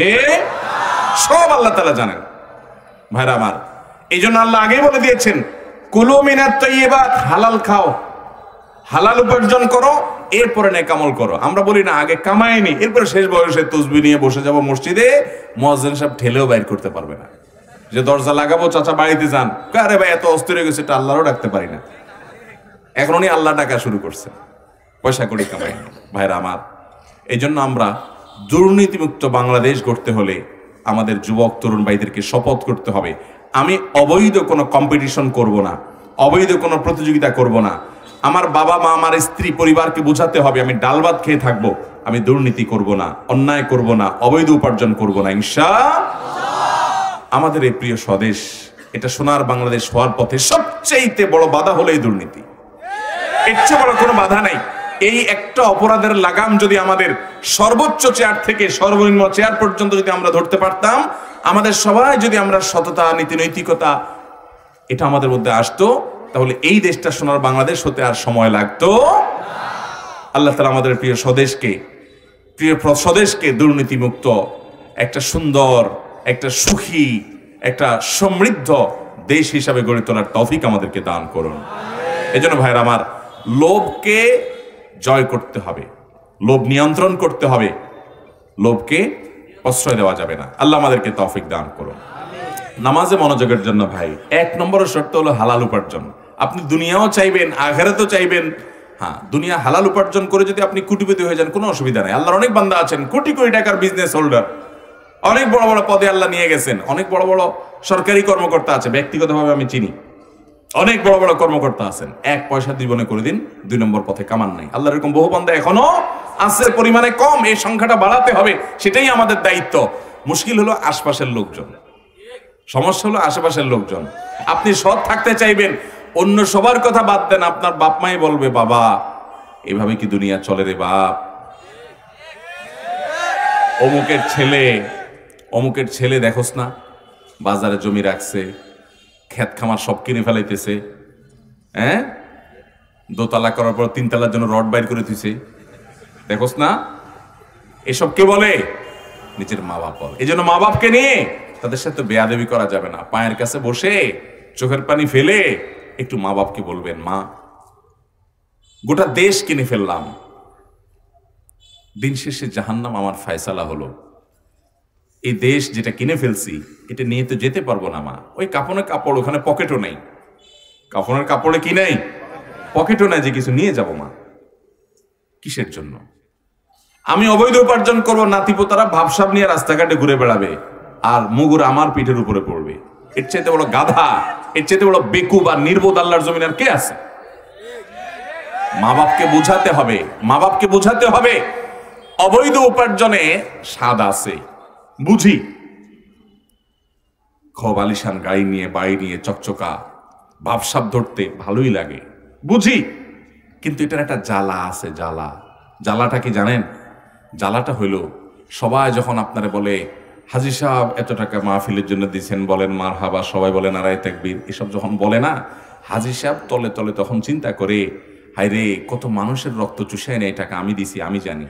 সব আল্লাহ তাআলা জানেন। ভাইরা আমার, এই জন্য আল্লাহ আগেই বলে দিয়েছেন কুলু মিনাত তাইয়্যিবাত, হালাল খাও, হালাল উপার্জন করো, এরপরে নেক আমল করো। আমরা বলি না আগে কামাইনি, এরপরে শেষ বয়সে তসবিহ নিয়ে বসে যাব মসজিদে, মুয়াজ্জিন সাহেব ঠেলেও বাইর করতে পারবে না যে দরজা লাগাবো চাচা বাড়িতে যান, আরে ভাই এত অস্থির হয়ে গেছে, এটা আল্লাহরও ডাকতে পারি না। এখন উনি আল্লাহ ডাকা শুরু করছে, পয়সা কড়ি কামাই। ভাইরা আমার, এই জন্য আমরা দুর্নীতিমুক্ত বাংলাদেশ গড়তে হলে আমাদের যুবক তরুণ ভাইদেরকে শপথ করতে হবে, আমি অবৈধ কোনো কম্পিটিশন করব না, অবৈধ কোনো প্রতিযোগিতা করব না। আমার বাবা মা, আমার স্ত্রী পরিবারকে বোঝাতে হবে আমি ডাল ভাত খেয়ে থাকবো, আমি দুর্নীতি করব না, অন্যায় করব না, অবৈধ উপার্জন করব না, ইনশাআল্লাহ। আমাদের এই প্রিয় স্বদেশ, এটা সোনার বাংলাদেশ হওয়ার পথে সবচেয়ে বড় বাধা হলো এই দুর্নীতি। এর চেয়ে বড় কোনো বাধা নাই। এই একটা অপরাধের লাগাম যদি আমাদের সর্বোচ্চ চেয়ার থেকে সর্বনিম্ন চেয়ার পর্যন্ত যদি আমরা ধরতে পারতাম, আমাদের সবাই যদি আমরা সততা, নীতি নৈতিকতা এটা আমাদের মধ্যে আসতো, তাহলে এই দেশটা সোনার বাংলাদেশ হতে আর সময় লাগতো। আল্লাহ তাআলা আমাদের প্রিয় স্বদেশকে দুর্নীতিমুক্ত একটা সুন্দর, একটা সুখী, একটা সমৃদ্ধ দেশ হিসাবে গড়ে তোলার তৌফিক আমাদেরকে দান করুন। এজন্য ভাইরা আমার, লোভকে জয় করতে হবে, লোভ নিয়ন্ত্রণ করতে হবে, লোভকে প্রশ্রয় দেওয়া যাবে না। আল্লাহ আমাদেরকে তৌফিক দান করুন। নামাজে মনোযোগের জন্য ভাই 1 নম্বরের শর্ত হলো হালাল উপার্জন। আপনি দুনিয়াও চাইবেন, আখিরাতও চাইবেন। হ্যাঁ, দুনিয়া হালাল উপার্জন করে যদি আপনি কোটিপতি হয়ে যান কোনো অসুবিধা নাই। আল্লাহর অনেক বান্দা আছেন কোটি কোটি টাকার বিজনেস হোল্ডার, অনেক বড় বড় পদে আল্লাহ নিয়ে গেছেন, অনেক বড় বড় সরকারি কর্মকর্তা আছে, ব্যক্তিগতভাবে আমি চিনি, অনেক বড় বড় কর্মকর্তা আছেন। 1 পয়সা জীবনে করে দিন 2 নম্বর পথে কামান নাই। আল্লাহর এরকম বহু বান্দা এখনো আছে, পরিমাণে কম, এই সংখ্যাটা বাড়াতে হবে, সেটাই আমাদের দায়িত্ব। মুশকিল হলো আশপাশের লোকজন, সমস্যা হলো আশেপাশের লোকজন। আপনি সৎ থাকতে চাইবেন, অন্য সবার কথা বাদ দেন, আপনার বাপ মাই বলবে বাবা এভাবে কি দুনিয়া চলে রে বাপ, অমুকের ছেলে দেখোস না বাজারে জমি রাখছে, ক্ষেত খামার সব কিনে ফেলাইতেছে, হ্যাঁ, দোতলা করার পর 3 তলার জন্য রড বাইর করে দিছে, দেখোস না। এসব কে বলে? নিজের মা বাপ বলে। এই জন্য মা বাপকে নিয়ে তাদের সাথে বেয়াদবি করা যাবে না। পায়ের কাছে বসে চোখের পানি ফেলে একটু মা বাপকে বলবেন, মা গোটা দেশ কিনে ফেললাম, দিন শেষে জাহান্নাম আমার ফয়সালা হলো, এই দেশ যেটা কিনে ফেলছি এটা নিয়ে তো যেতে পারবো না মা। ওই কাপড়ের কাপড়, ওখানে পকেটও নেই, কাপড়ের কাপড়ে কি নেই, পকেটও নাই যে কিছু নিয়ে যাব মা। কিসের জন্য? আমি অবৈধ উপার্জন করবো, নাতিপোতারা ভাবসাব নিয়ে রাস্তাঘাটে ঘুরে বেড়াবে, আর মুগুর আমার পিঠের উপরে পড়বে। এর চাইতে বড় গাধা, এর চাইতে বড় বেকুব আর নির্বোধ আল্লাহর জমিন আর কে আছে? মা বাপকে বোঝাতে হবে, মা বাপকে বোঝাতে হবে অবৈধ উপার্জনে স্বাদ আছে, বুঝি। খুব আলিশান গাড়ি নিয়ে, বাড়ি নিয়ে, চকচকা ভাবসাব ধরতে ভালোই লাগে, বুঝি, কিন্তু এটার একটা জ্বালা আছে। জ্বালাটা কি জানেন? জ্বালাটা হইল সবাই যখন আপনারে বলে হাজী সাহেব এত টাকা মাহফিলের জন্য দিচ্ছেন, বলেন মারহাবা, সবাই বলে নারায়ে তাকবীর, এসব যখন বলে না, হাজী সাহেব তলে তলে তখন চিন্তা করে, হায় রে কত মানুষের রক্ত চুষায় নেই, টাকা আমি দিছি, আমি জানি।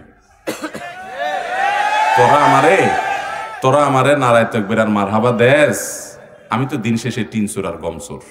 তোরা আমারে নারায়ে তাকবীর আর মারহাবা দেস, আমি তো দিন শেষে 3 সুর আর গমসুর।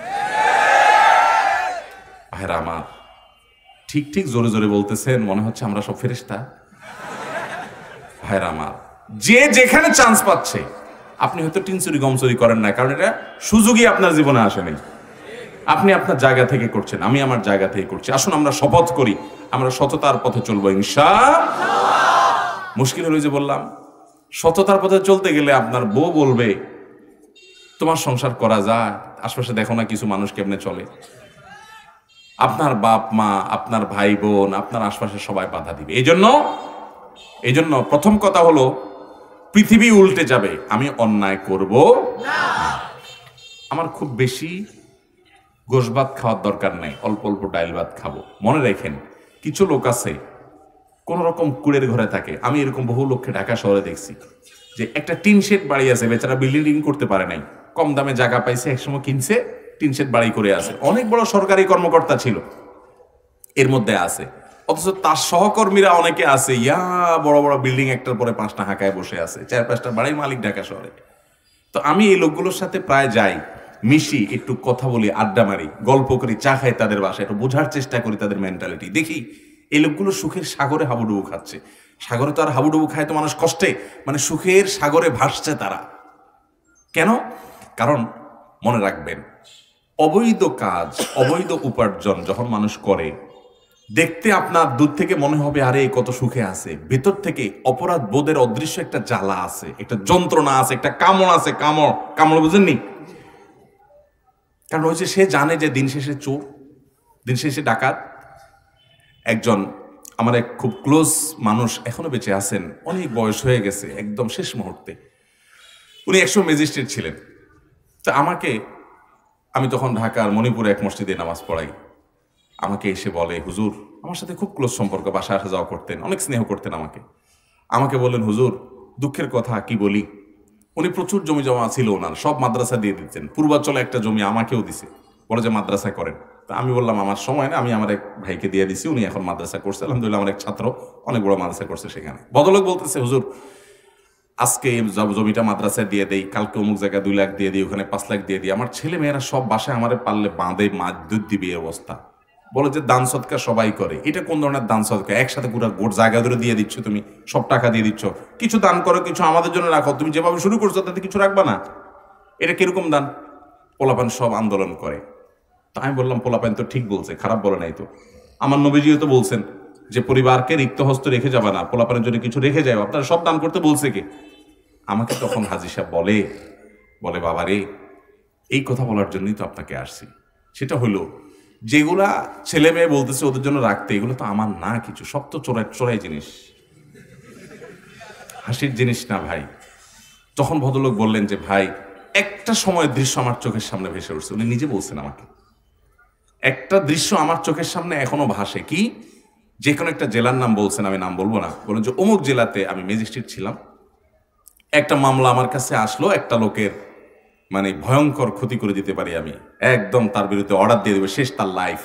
ভাইরা আমার, ঠিক ঠিক জোরে জোরে বলতেছেন, মনে হচ্ছে আমরা সব ফেরেশতা। ভাইরা আমার, যে যেখানে চান্স পাচ্ছে, আপনি হয়তো 3 চুরি গমচুরি করেন না, কারণ এটা সুযোগই আপনার জীবনে আসেনি, আপনি আপনার জায়গা থেকে করছেন, আমি আমার জায়গা থেকে করছি। আসুন আমরা শপথ করি আমরা সততার পথে চলবো ইনশাআল্লাহ। মুশকিল হলো যে বললাম, সততার পথে চলতে গেলে আপনার বউ বলবে তোমার সংসার করা যায়, আশপাশে দেখো না কিছু মানুষ কেমনে চলে। আপনার বাপ মা, আপনার ভাই বোন, আপনার আশপাশে সবাই বাধা দিবে। এই জন্য প্রথম কথা হলো, পৃথিবী উল্টে যাবে, আমি অন্যায় করব না। আমার খুব বেশি গোশ ভাত খাওয়ার দরকার নেই, অল্প অল্প ডাইল ভাত খাবো। মনে রাখেন, কিছু লোক আছে কোন রকম কুড়ের ঘরে থাকে। আমি এরকম বহু লোককে ঢাকা শহরে দেখছি যে একটা টিন শেড বাড়ি আছে, বেচারা বিল্ডিং করতে পারে নাই, কম দামে জায়গা পাইছে, একসময় কিনছে, টিন শেড বাড়ি করে আছে, অনেক বড় সরকারি কর্মকর্তা ছিল এর মধ্যে আছে। অথচ তার সহকর্মীরা অনেকে আছে ইয়া বড় বড় বিল্ডিং একটার পরে 5টা হাঁকায় বসে আছে, 4-5টা বাড়ির মালিক ঢাকা শহরে। তো আমি এই লোকগুলোর সাথে প্রায় যাই, মিশি, একটু কথা বলি, আড্ডা মারি, গল্প করি, চা খাই তাদের বাসায়, একটু বোঝার চেষ্টা করি তাদের মেন্টালিটি। দেখি এই লোকগুলো সুখের সাগরে হাবুডুবু খাচ্ছে। সাগরে তো আর হাবুডুবু খায় তো মানুষ কষ্টে, মানে সুখের সাগরে ভাসছে তারা। কেন? কারণ মনে রাখবেন, অবৈধ কাজ, অবৈধ উপার্জন যখন মানুষ করে, দেখতে আপনার দূর থেকে মনে হবে আরে কত সুখে আছে, ভেতর থেকে অপরাধ বোধের অদৃশ্য একটা জ্বালা আছে, একটা যন্ত্রণা আছে, একটা কামড় আছে। কামড় বুঝেননি? কারণ ওই যে সে জানে যে দিন শেষে চোর, দিন শেষে ডাকাত। একজন আমার এক খুব ক্লোজ মানুষ এখনো বেঁচে আছেন, অনেক বয়স হয়ে গেছে, একদম শেষ মুহূর্তে। উনি একসময় ম্যাজিস্ট্রেট ছিলেন। তো আমি তখন ঢাকার মণিপুরে এক মসজিদে নামাজ পড়াই। আমাকে এসে বলে, হুজুর, আমার সাথে খুব ক্লোজ সম্পর্ক, বাসায় আসা যাওয়া করতেন, অনেক স্নেহ করতেন আমাকে বললেন, হুজুর দুঃখের কথা কি বলি, উনি প্রচুর জমি জমা ছিল ওনার, সব মাদ্রাসা দিয়ে দিচ্ছেন। পূর্বাঞ্চলে একটা জমি আমাকেও দিছে, বলে যে মাদ্রাসা করেন। তা আমি বললাম আমার সময় না, আমি আমার এক ভাইকে দিয়ে দিছি, উনি এখন মাদ্রাসা করছে, আলহামদুলিল্লাহ আমার এক ছাত্র অনেক বড় মাদ্রাসা করছে সেখানে। ভদ্রলোক বলতেছে, হুজুর আজকে জমিটা মাদ্রাসায় দিয়ে দেই, কালকে অমুক জায়গায় 2 লাখ দিয়ে দিই, ওখানে 5 লাখ দিয়ে দিই, আমার ছেলে মেয়েরা সব বাসায় আমারে পারলে বাঁধে, মাছ দুধ দিবে এই অবস্থা। বলে যে দান সদকা সবাই করে, এটা কোন ধরনের দান সদকা? একসাথে পুরো গোট জায়গা ধরে দিয়ে দিচ্ছ, তুমি সব টাকা দিয়ে দিচ্ছ, কিছু দান করো, কিছু আমাদের জন্য রাখো, তুমি যেভাবে শুরু করছো তাতে কিছু রাখবা না, এটা কিরকম দান? পোলাপান সব আন্দোলন করে। তা আমি বললাম, পোলাপান তো ঠিক বলছে, খারাপ বলে নাই তো, আমার নবীজিও তো বলছেন যে পরিবারকে রিক্ত হস্ত রেখে যাবে না, পোলাপানের জন্য কিছু রেখে যায়, আপনারা সব দান করতে বলছে কে? আমাকে তখন হাজী সাহেব বলে বাবা রে, এই কথা বলার জন্যই তো আপনাকে আসছি। সেটা হলো, যেগুলা ছেলে মেয়ে বলতেছে ওদের জন্য রাখতে, এগুলো তো আমার না কিছু, সব তো চোরাই জিনিস, হাসির জিনিস না ভাই। তখন ভদ্রলোক বললেন যে ভাই, একটা সময়ের দৃশ্য আমার চোখের সামনে ভেসে উঠছে। উনি নিজে বলছেন আমাকে, একটা দৃশ্য আমার চোখের সামনে এখনো ভাসে। কি? যে কোনো একটা জেলার নাম বলছেন, আমি নাম বলবো না, বলেন যে অমুক জেলাতে আমি ম্যাজিস্ট্রেট ছিলাম, একটা মামলা আমার কাছে আসলো, একটা লোকের মানে ভয়ঙ্কর ক্ষতি করে দিতে পারি আমি, একদম তার বিরুদ্ধে অর্ডার দিয়ে দেবে, শেষ তার লাইফ।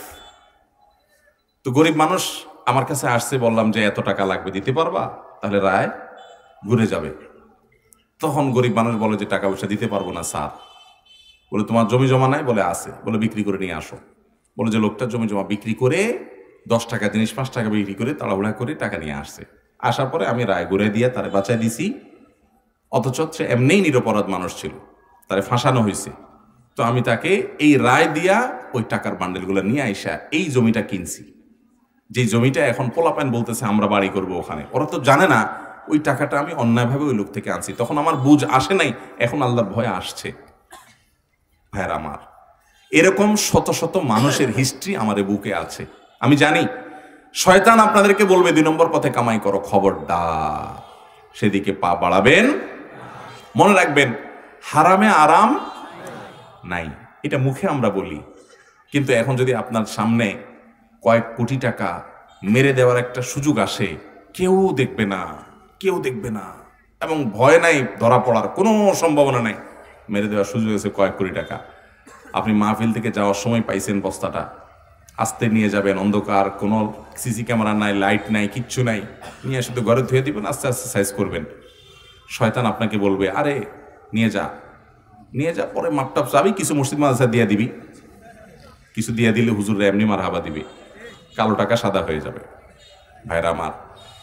তো গরিব মানুষ আমার কাছে আসছে, বললাম যে এত টাকা লাগবে, দিতে পারবা? তাহলে রায় ঘুরে যাবে। তখন গরিব মানুষ বলে যে টাকা পয়সা দিতে পারবো না স্যার। বলে তোমার জমি জমা নাই? বলে আছে। বলে বিক্রি করে নিয়ে আসো। বলে যে লোকটা জমি জমা বিক্রি করে 10 টাকা জিনিস 5 টাকা বিক্রি করে তাড়াহুড়া করে টাকা নিয়ে আসছে। আসার পরে আমি রায় ঘুরে দিয়ে তারে বাঁচাই দিছি। অথচ সে এমনিই নিরপরাধ মানুষ ছিল, তারে ফাঁসানো হয়েছে। তো আমি তাকে এই রায় দিয়া ওই টাকার বান্ডেলগুলো নিয়ে আইসা এই জমিটা কিনছি, যে জমিটা এখন পোলাপান বলতেছে আমরা বাড়ি করবো ওখানে। ওরা তো জানে না ওই টাকাটা আমি অন্যায়ভাবে ওই লোক থেকে আনছি। তখন আমার বুঝ আসে নাই, এখন আল্লাহর ভয় আসছে। ভাইয়ের আমার, এরকম শত শত মানুষের হিস্ট্রি আমাদের বুকে আছে। আমি জানি শয়তান আপনাদেরকে বলবে 2 নম্বর পথে কামাই করো, খবরদার সেদিকে পা বাড়াবেন। মনে রাখবেন, হারামে আরাম নাই, এটা মুখে আমরা বলি, কিন্তু এখন যদি আপনার সামনে কয়েক কোটি টাকা মেরে দেওয়ার একটা সুযোগ আসে, কেউ দেখবে না, এবং ভয় নাই, ধরা পড়ার কোনো সম্ভাবনা নাই। মেরে দেওয়ার সুযোগ আছে কয়েক কোটি টাকা। আপনি মাহফিল থেকে যাওয়ার সময় পাইছেন বস্তাটা, আস্তে নিয়ে যাবেন, অন্ধকার, কোনো সিসি ক্যামেরা নাই, লাইট নাই, কিচ্ছু নাই, নিয়ে শুধু ঘরে ধুয়ে দিবেন, আস্তে আস্তে সাইজ করবেন। শয়তান আপনাকে বলবে আরে নিয়ে যা, পরে মাপটাপ যাবি, কিছু মসজিদ মাদ্রাসা দিয়ে দিবি, কিছু দিয়ে দিলে হুজুররা এমনি মারহাবা দিবে, কালো টাকা সাদা হয়ে যাবে। ভাইরা আমার,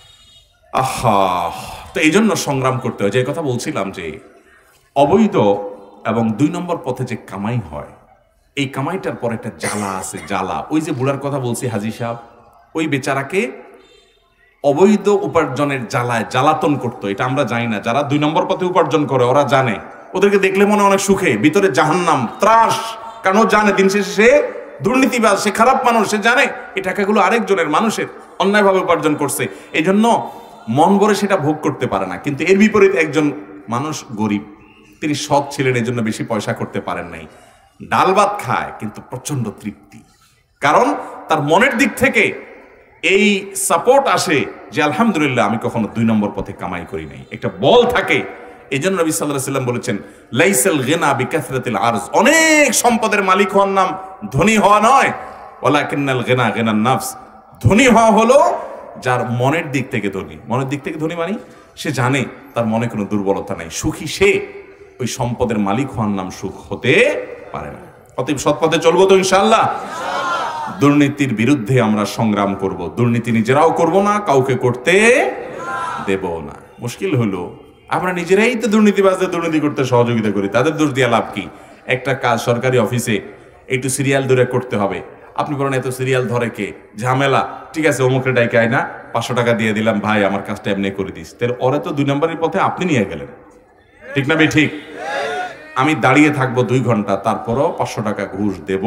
আহা, তো এই জন্য সংগ্রাম করতে হয়। যে কথা বলছিলাম যে অবৈধ এবং 2 নম্বর পথে যে কামাই হয়, এই কামাইটার পর একটা জ্বালা আছে, জ্বালা। ওই যে বুড়ার কথা বলছি হাজী সাহেব, ওই বেচারাকে অবৈধ উপার্জনের জ্বালায় জ্বালাতন করতো। এটা আমরা জানি না, যারা 2 নম্বর পথে উপার্জন করে ওরা জানে। ওদেরকে দেখলে মনে অনেক সুখে, ভিতরে জাহান্নাম ত্রাস, কারণ ও জানে দিন শেষে সে দুর্নীতিবাজ, সে খারাপ মানুষ, সে জানে এই টাকাগুলো আরেকজনের মানুষের অন্যায়ভাবে উপার্জন করছে, এই জন্য মন ভরে সেটা ভোগ করতে পারে না। কিন্তু এর বিপরীত একজন মানুষ গরিব, তিনি সৎ ছিলেন, এই জন্য বেশি পয়সা করতে পারেন নাই, ডাল ভাত খায় কিন্তু প্রচন্ড তৃপ্তি, কারণ তার মনের দিক থেকে এই সাপোর্ট আসে যে আলহামদুলিল্লাহ আমি কখনো 2 নম্বর পথে কামাই করি নাই, একটা বল থাকে। এই জন্য নবী সাল্লাল্লাহু আলাইহি ওয়াসাল্লাম বলেছেন লাইসাল গিনা বিকাসরাতিল আরজ, অনেক সম্পদের মালিক হওয়ার নাম ধনী হওয়া নয়, ওয়ালাকিন্নাল গিনা গিনান নাফস, ধনী হওয়া হলো যার মনের দিক থেকে ধনী। মনের দিক থেকে ধনী মানে সে জানে তার মনে কোনো দুর্বলতা নাই, সুখী সে, ওই সম্পদের মালিক হওয়ার নাম সুখ হতে পারে না। অতএব সৎ পথে চলবো তো ইনশাআল্লাহ। দুর্নীতির বিরুদ্ধে আমরা সংগ্রাম করব, দুর্নীতি নিজেরাও করব না, কাউকে করতে দেব না। মুশকিল হলো আমরা নিজেরাই তো দুর্নীতিবাজদের দুর্নীতি করতে সহযোগিতা করি, তাদের দোষ দিয়ে লাভ কি? একটা কাজ সরকারি অফিসে একটু সিরিয়াল ধরে করতে হবে, আপনি বলেন এত সিরিয়াল ধরে কে, ঝামেলা, ঠিক আছে অমুকের ডাইকে আয় না, 500 টাকা দিয়ে দিলাম, ভাই আমার কাজটা এমনি করে দিস, তাহলে ওরে তো 2 নম্বরের পথে আপনি নিয়ে গেলেন, ঠিক না ভাই? ঠিক। আমি দাঁড়িয়ে থাকবো 2 ঘন্টা, তারপরও 500 টাকা ঘুষ দেব।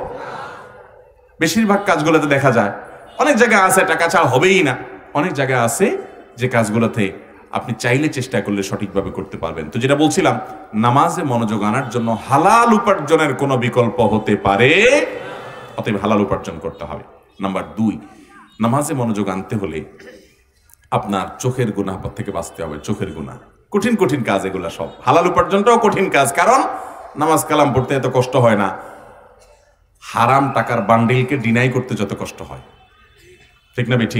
বেশিরভাগ কাজগুলোতে দেখা যায়, অনেক জায়গায় আছে টাকা ছাড়া হবেই না, অনেক জায়গায় আছে যে কাজগুলোতে আপনি চাইলে চেষ্টা করলে সঠিকভাবে করতে পারবেন। তো যেটা বলছিলাম, নামাজে মনোযোগ আনার জন্য হালাল উপার্জনের কোনো বিকল্প হতে পারে, অতএব হালাল উপার্জন করতে হবে। নাম্বার 2, নামাজে মনোযোগ আনতে হলে আপনার চোখের গুনাহ থেকে বাঁচতে হবে। চোখের গুনাহ কঠিন কঠিন কাজ, এগুলা সব। হালাল উপার্জনটাও কঠিন কাজ, কারণ নামাজ কালাম পড়তে এত কষ্ট হয় না, হারাম টাকার বান্ডিলকে ডিনাই করতে যত কষ্ট হয়, ঠিক না ভাই? ঠিক।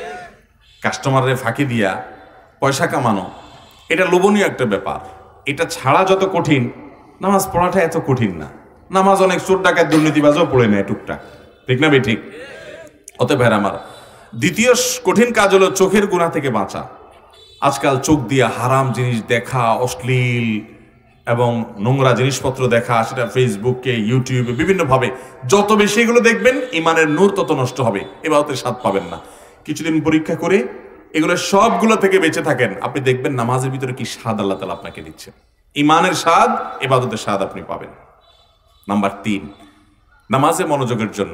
কাস্টমারের ফাঁকি দিয়া পয়সা কামানো, এটা লোভনীয় একটা ব্যাপার, এটা ছাড়া যত কঠিন, নামাজ পড়াটা এত কঠিন না। নামাজ অনেক চোর ডাকাত দুর্নীতিবাজও পড়ে নেয় টুকটাক, ঠিক না ভাই? ঠিক। অতএব ভাইরা আমার, দ্বিতীয় কঠিন কাজ হলো চোখের গুনাহ থেকে বাঁচা। আজকাল চোখ দিয়ে হারাম জিনিস দেখা, অশ্লীল এবং নোংরা জিনিসপত্র দেখা, সেটা ফেসবুকে, ইউটিউবে, বিভিন্নভাবে যত বেশি এগুলো দেখবেন ইমানের নূর তত নষ্ট হবে, ইবাদতের স্বাদ পাবেন না। কিছুদিন পরীক্ষা করে এগুলো সবগুলো থেকে বেঁচে থাকেন, আপনি দেখবেন নামাজের ভিতরে কি স্বাদ আল্লাহ তাআলা আপনাকে দিচ্ছেন, ইমানের স্বাদ, ইবাদতের স্বাদ আপনি পাবেন। নাম্বার 3, নামাজে মনোযোগের জন্য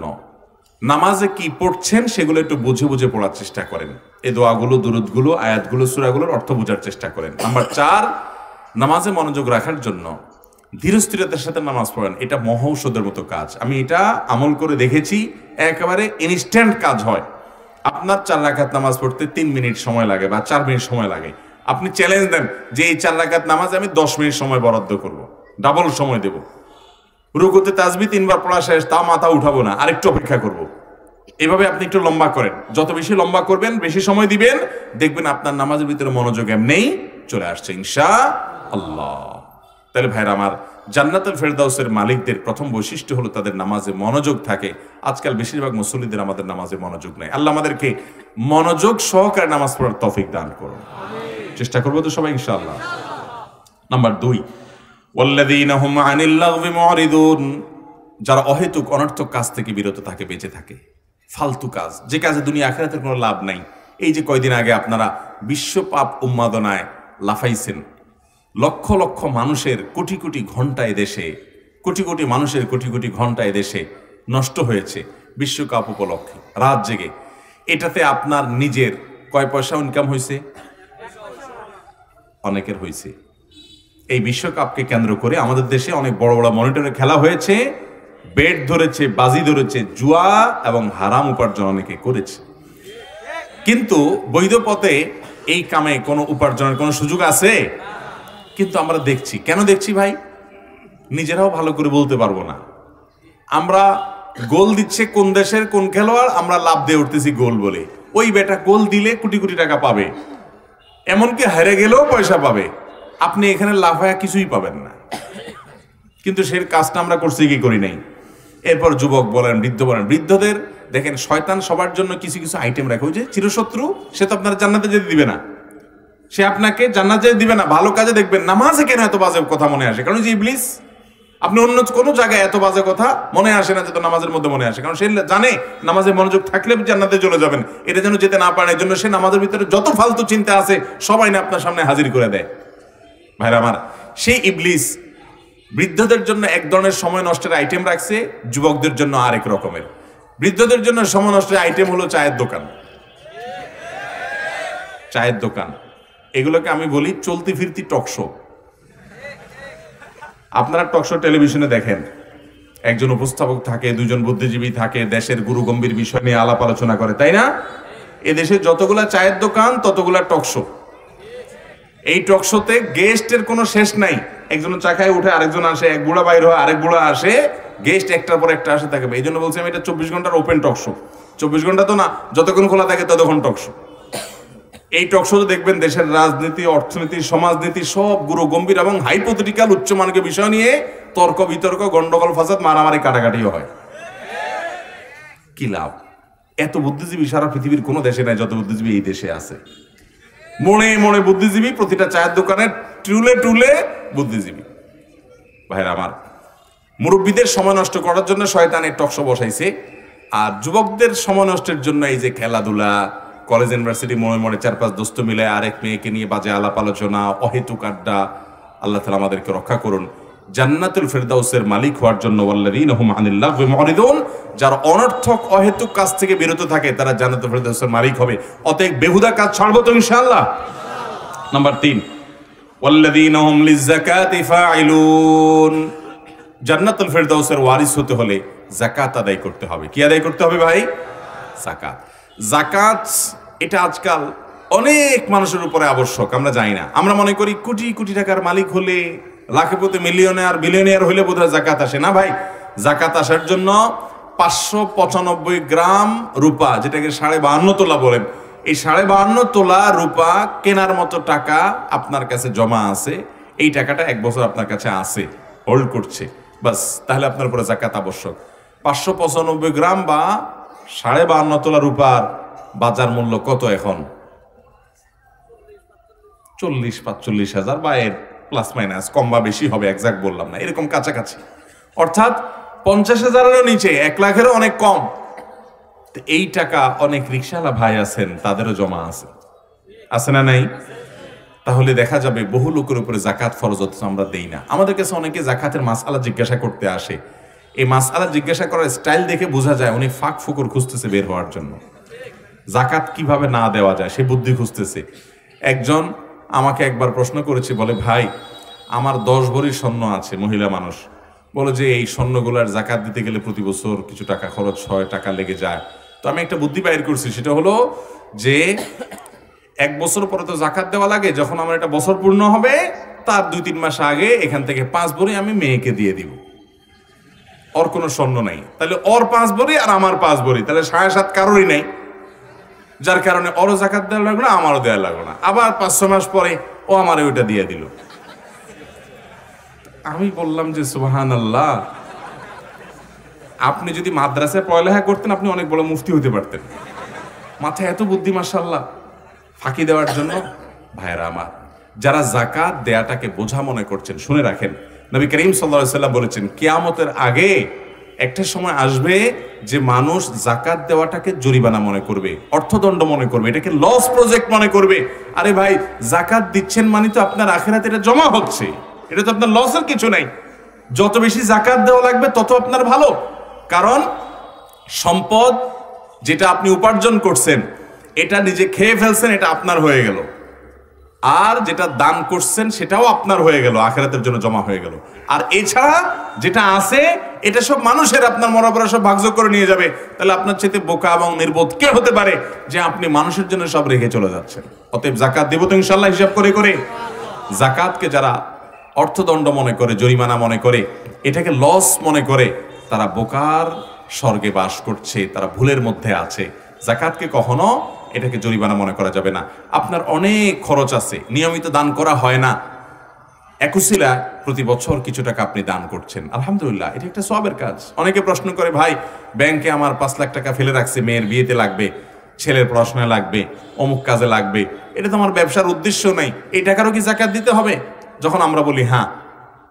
নামাজে কি পড়ছেন সেগুলো একটু বুঝে বুঝে পড়ার চেষ্টা করেন, এই দোয়াগুলো, দুরুদগুলো, আয়াতগুলো, সূরাগুলোর অর্থ বোঝার চেষ্টা করেন। নাম্বার 4, নামাজে মনোযোগ রাখার জন্য ধীরস্থিরতার সাথে নামাজ পড়েন। এটা মহৌষধের মতো কাজ, আমি এটা আমল করে দেখেছি, একেবারে ইনস্ট্যান্ট কাজ হয়। আপনার 4 রাকাত নামাজ পড়তে 3 মিনিট সময় লাগে বা 4 মিনিট সময় লাগে, আপনি চ্যালেঞ্জ দেন যে এই 4 রাকাত নামাজ আমি 10 মিনিট সময় বরাদ্দ করব, ডাবল সময় দেব, রুকুতে তাসবিহ 3 বার পড়া শেষ, তা মাথা উঠাবো না, আরেকটু অপেক্ষা করব। এভাবে আপনি একটু লম্বা করেন, যত বেশি লম্বা করবেন, বেশি সময় দিবেন, দেখবেন আপনার নামাজের ভিতরে মনোযোগ এমনিই চলে আসছে ইনশাআল্লাহ। তাহলে ভাইরা আমার, জান্নাতুল ফেরদাউসের মালিকদের প্রথম বৈশিষ্ট্য হলো তাদের নামাজে মনোযোগ থাকে। আজকাল বেশিরভাগ মুসল্লিদের আমাদের নামাজে মনোযোগ নাই। আল্লাহ আমাদেরকে মনোযোগ সহকারে নামাজ পড়ার তৌফিক দান করুন, চেষ্টা করবো তো সবাই ইনশাআল্লাহ। নাম্বার 2, ওয়াল্লাযীনা হুম আনিল লাগবি মুরিদুন, যারা অহেতুক অনর্থক কাজ থেকে বিরত থাকে, বেঁচে থাকে, ফালতু কাজ, যে কাজে দুনিয়া আখিরাতের কোনো লাভ নাই। এই যে কয়দিন আগে আপনারা বিশ্ব পাপ উন্মাদনায় লাফাইছেন, লক্ষ লক্ষ মানুষের কোটি কোটি ঘন্টা এদেশে, কোটি কোটি মানুষের কোটি কোটি ঘন্টা এদেশে নষ্ট হয়েছে বিশ্বকাপ উপলক্ষে, রাত জেগে। এটাতে আপনার নিজের কয় পয়সা ইনকাম হয়েছে? অনেকের হয়েছে। এই বিশ্বকাপকে কেন্দ্র করে আমাদের দেশে অনেক বড় বড় মনিটরে খেলা হয়েছে, বেট ধরেছে, বাজি ধরেছে, জুয়া এবং হারাম উপার্জন অনেকে করেছে। কিন্তু বৈধ পথে এই কামে কোনো উপার্জনের কোনো সুযোগ আছে? কিন্তু আমরা দেখছি, কেন দেখছি ভাই? নিজেরাও ভালো করে বলতে পারবো না। আমরা গোল দিচ্ছে কোন দেশের কোন খেলোয়াড়, আমরা লাভ দিয়ে উঠতেছি গোল বলে, ওই বেটা গোল দিলে কোটি কোটি টাকা পাবে, এমনকি হেরে গেলেও পয়সা পাবে, আপনি এখানে লাফায়া কিছুই পাবেন না। কিন্তু সেই কাজটা আমরা করছি কি করি নাই? এরপর যুবক বলেন, বৃদ্ধ বলেন, বৃদ্ধদের দেখেন শয়তান সবার জন্য কিছু কিছু আইটেম রাখে। ওই যে চিরশত্রু, সে তো আপনার জান্নাতে যেতে দিবে না, সে আপনাকে জান্নাতে যেতে দিবে না, ভালো কাজে দেখবেন। নামাজে কেন এত বাজে কথা মনে আসে? কারণ যে ইবলিস আপনি অন্য কোনো জায়গায় এত বাজে কথা মনে আসে না, যত নামাজের মধ্যে মনে আসে, কারণ সে জানে নামাজে মনোযোগ থাকলে জান্নাতে চলে যাবেন। এটা যেন যেতে না পারে, এই জন্য সে নামাজের ভিতরে যত ফালতু চিন্তা আছে সবাই না আপনার সামনে হাজির করে দেয়। ভাইরা আমার, সেই ইবলিস বৃদ্ধদের জন্য এক ধরনের সময় নষ্টের আইটেম রাখছে, যুবকদের জন্য আরেক রকমের। বৃদ্ধদের জন্য সময় নষ্টের আইটেম হলো চায়ের দোকান। চায়ের দোকান এগুলোকে আমি বলি চলতি ফিরতি টকশো। আপনারা টকশো টেলিভিশনে দেখেন, একজন উপস্থাপক থাকে, দুজন বুদ্ধিজীবী থাকে, দেশের গুরু গম্ভীর বিষয় নিয়ে আলাপ আলোচনা করে, তাই না? এদেশে যতগুলা চায়ের দোকান ততগুলা টকশো। এই টকশোতে গেস্টের কোনো শেষ নাই। একজন চা খায় উঠে আরেকজন আসে, এক বুড়া বাইর হয় আরেক বুড়া আসে, গেস্ট একটার পর একটা আসে থাকে। এই জন্য বলছি আমি এটা 24 ঘন্টার ওপেন টকশো। 24 ঘন্টা তো না, যতক্ষণ খোলা থাকে ততক্ষণ টকশো। এই টকশোতে দেখবেন দেশের রাজনীতি, অর্থনীতি, সমাজনীতি সব গুরু গম্ভীর এবং হাইপোথেটিক্যাল উচ্চমানের বিষয় নিয়ে তর্ক বিতর্ক, গন্ডগোল, ফাসাদ, মারামারি, কাটাকাটিও হয়। কি লাভ? এত বুদ্ধিজীবী সারা পৃথিবীর কোনো দেশে নাই যত বুদ্ধিজীবী এই দেশে আছে। মনে মনে বুদ্ধিজীবী, প্রতিটা চায়ের দোকানে টুলে টুলে বুদ্ধিজীবী। ভাইরা আমার, মুরব্বীদের সময় নষ্ট করার জন্য শয়তানের টকশো বসাইছে, আর যুবকদের সময় নষ্টের জন্য এই যে খেলাধুলা, কলেজ ইউনিভার্সিটি মনে মনে 4-5 দোস্ত মিলে আরেক মেয়েকে নিয়ে বাজে আলাপ আলোচনা, অহেতুক আড্ডা। আল্লাহ তাআলা আমাদেরকে রক্ষা করুন। জান্নাতুল ফেরদাউসের মালিক হওয়ার জন্য ওয়াল্লাযীনা হুম আনিল লাগবি মুরিদুন, যারা অনর্থক অহেতুক কাজ থেকে বিরত থাকে তারা জান্নাতুল ফেরদাউসের মালিক হবে। অতএব বেহুদা কাজ ছাড়বো তো ইনশাআল্লাহ। নাম্বার 3, ওয়াল্লাযীনা হুম লিয-যাকাতি ফাইলুন। জান্নাতুল ফেরদাউসের ওয়ারিস হতে হলে যাকাত আদায় করতে হবে। কি আদায় করতে হবে ভাই? যাকাত। যাকাত এটা আজকাল অনেক মানুষের উপরে আবশ্যক, আমরা জানি না। আমরা মনে করি কোটি কোটি টাকার মালিক হলে, লাখপতি, মিলিয়নিয়ার, বিলিয়নিয়ার হলে বোধহয় যাকাত আসে না। ভাই, যাকাত আসার জন্য 595 গ্রাম রূপা, যেটাকে 52.5 তোলা বলেন, এই 52.5 তোলা রূপা কেনার মতো টাকা আপনার কাছে জমা আছে। এই টাকাটা 1 বছর আপনার কাছে আছে, হোল্ড করছে, বাস, তাহলে আপনার উপরে যাকাত আবশ্যক। 595 গ্রাম বা 52.5 তোলা রূপার বাজার মূল্য কত এখন? 40-45 হাজার, বা এর প্লাস মাইনাস, কম বা বেশি হবে, এক্সাক্ট বললাম না, এরকম কাছাকাছি। অর্থাৎ 50,000-এরও নিচে, 1 লাখেরও অনেক কম। এই টাকা অনেক রিকশাওয়ালা ভাই আছেন, তাদেরও জমা আছে, আছে না নাই? তাহলে দেখা যাবে বহু লোকের উপরে যাকাত ফরজ, অথচ আমরা দেই না। আমাদের কাছে অনেকে যাকাতের মাসআলা জিজ্ঞাসা করতে আসে। এই মাসআলা জিজ্ঞাসা করার স্টাইল দেখে বোঝা যায় উনি ফাঁক ফুকুর খুঁজতেছে বের হওয়ার জন্য। যাকাত কিভাবে না দেওয়া যায় সে বুদ্ধি খুঁজতেছে। একজন আমাকে একবার প্রশ্ন করেছে, বলে ভাই আমার 10 ভরি স্বর্ণ আছে, মহিলা মানুষ, বলে যে এই স্বর্ণগুলার যাকাত দিতে গেলে প্রতি বছর কিছু টাকা খরচ হয়, টাকা লেগে যায়। তো আমি একটা বুদ্ধি বাইর করছি, সেটা হলো যে 1 বছর পরে তো যাকাত দেওয়া লাগে, যখন আমার একটা বছর পূর্ণ হবে তার 2-3 মাস আগে এখান থেকে 5 ভরি আমি মেয়েকে দিয়ে দিব। ওর কোনো স্বর্ণ নাই, তাহলে ওর 5 ভরি আর আমার 5 ভরি, তাহলে 7.5 কারোরই নাই, যার কারণে ওরও যাকাত দেওয়া লাগলো না, আমারও দেওয়া লাগলো না। আবার 5-6 মাস পরে ও আমার ওইটা দিয়ে দিল। আমি বললাম যে সুবহানাল্লাহ, আপনি যদি মাদ্রাসায় পড়ালেখা করতেন আপনি অনেক বড় মুফতি হতে পারতেন। মাথায় এত বুদ্ধি মাশাআল্লাহ, ফাঁকি দেওয়ার জন্য। ভাইরা আমার, যারা যাকাত দেয়াটাকে বোঝা মনে করছেন, শুনে রাখেন, নবী করিম সাল্লাল্লাহু আলাইহি ওয়াসাল্লাম বলেছেন কিয়ামতের আগে একটা সময় আসবে যে মানুষ যাকাত দেওয়াটাকে জরিমানা মনে করবে, অর্থদণ্ড মনে করবে, এটাকে লস প্রজেক্ট মনে করবে। আরে ভাই, যাকাত দিচ্ছেন মানে তো আপনার আখিরাতে এটা জমা হচ্ছে, এটা তো আপনার লসের কিছু নাই। যত বেশি যাকাত দেওয়া লাগবে তত আপনার ভালো, কারণ সম্পদ যেটা আপনি উপার্জন করছেন এটা নিজে খেয়ে ফেলছেন, এটা আপনার হয়ে গেল, আর যেটা দান করছেন সেটাও আপনার হয়ে গেল, আখিরাতের জন্য জমা হয়ে গেল। আর এছাড়া যেটা আছে এটা সব মানুষের, আপনার মরার পরে সব ভাগযোগ করে নিয়ে যাবে। তাহলে আপনার চেয়ে বোকা এবং নির্বোধ কে হতে পারে যে আপনি মানুষের জন্য সব রেখে চলে যাচ্ছেন? অতএব যাকাত দেব তো ইনশাআল্লাহ হিসাব করে করে। যাকাতকে যারা অর্থদণ্ড মনে করে, জরিমানা মনে করে, এটাকে লস মনে করে, তারা বোকার স্বর্গে বাস করছে, তারা ভুলের মধ্যে আছে। যাকাতকে কখনো এটাকে জরিমানা মনে করা যাবে না। আপনার অনেক খরচ আছে, নিয়মিত দান করা হয় না, একুশিলা প্রতি বছর কিছু টাকা আপনি দান করছেন, আলহামদুলিল্লাহ, এটা একটা সওয়াবের কাজ। অনেকে প্রশ্ন করে, ভাই ব্যাংকে আমার 5 লাখ টাকা ফেলে রাখছে, মেয়ের বিয়েতে লাগবে, ছেলের পড়াশোনায় লাগবে, অমুক কাজে লাগবে, এটা তো আমার ব্যবসার উদ্দেশ্য নাই, এই টাকারও কি যাকাত দিতে হবে? যখন আমরা বলি হ্যাঁ,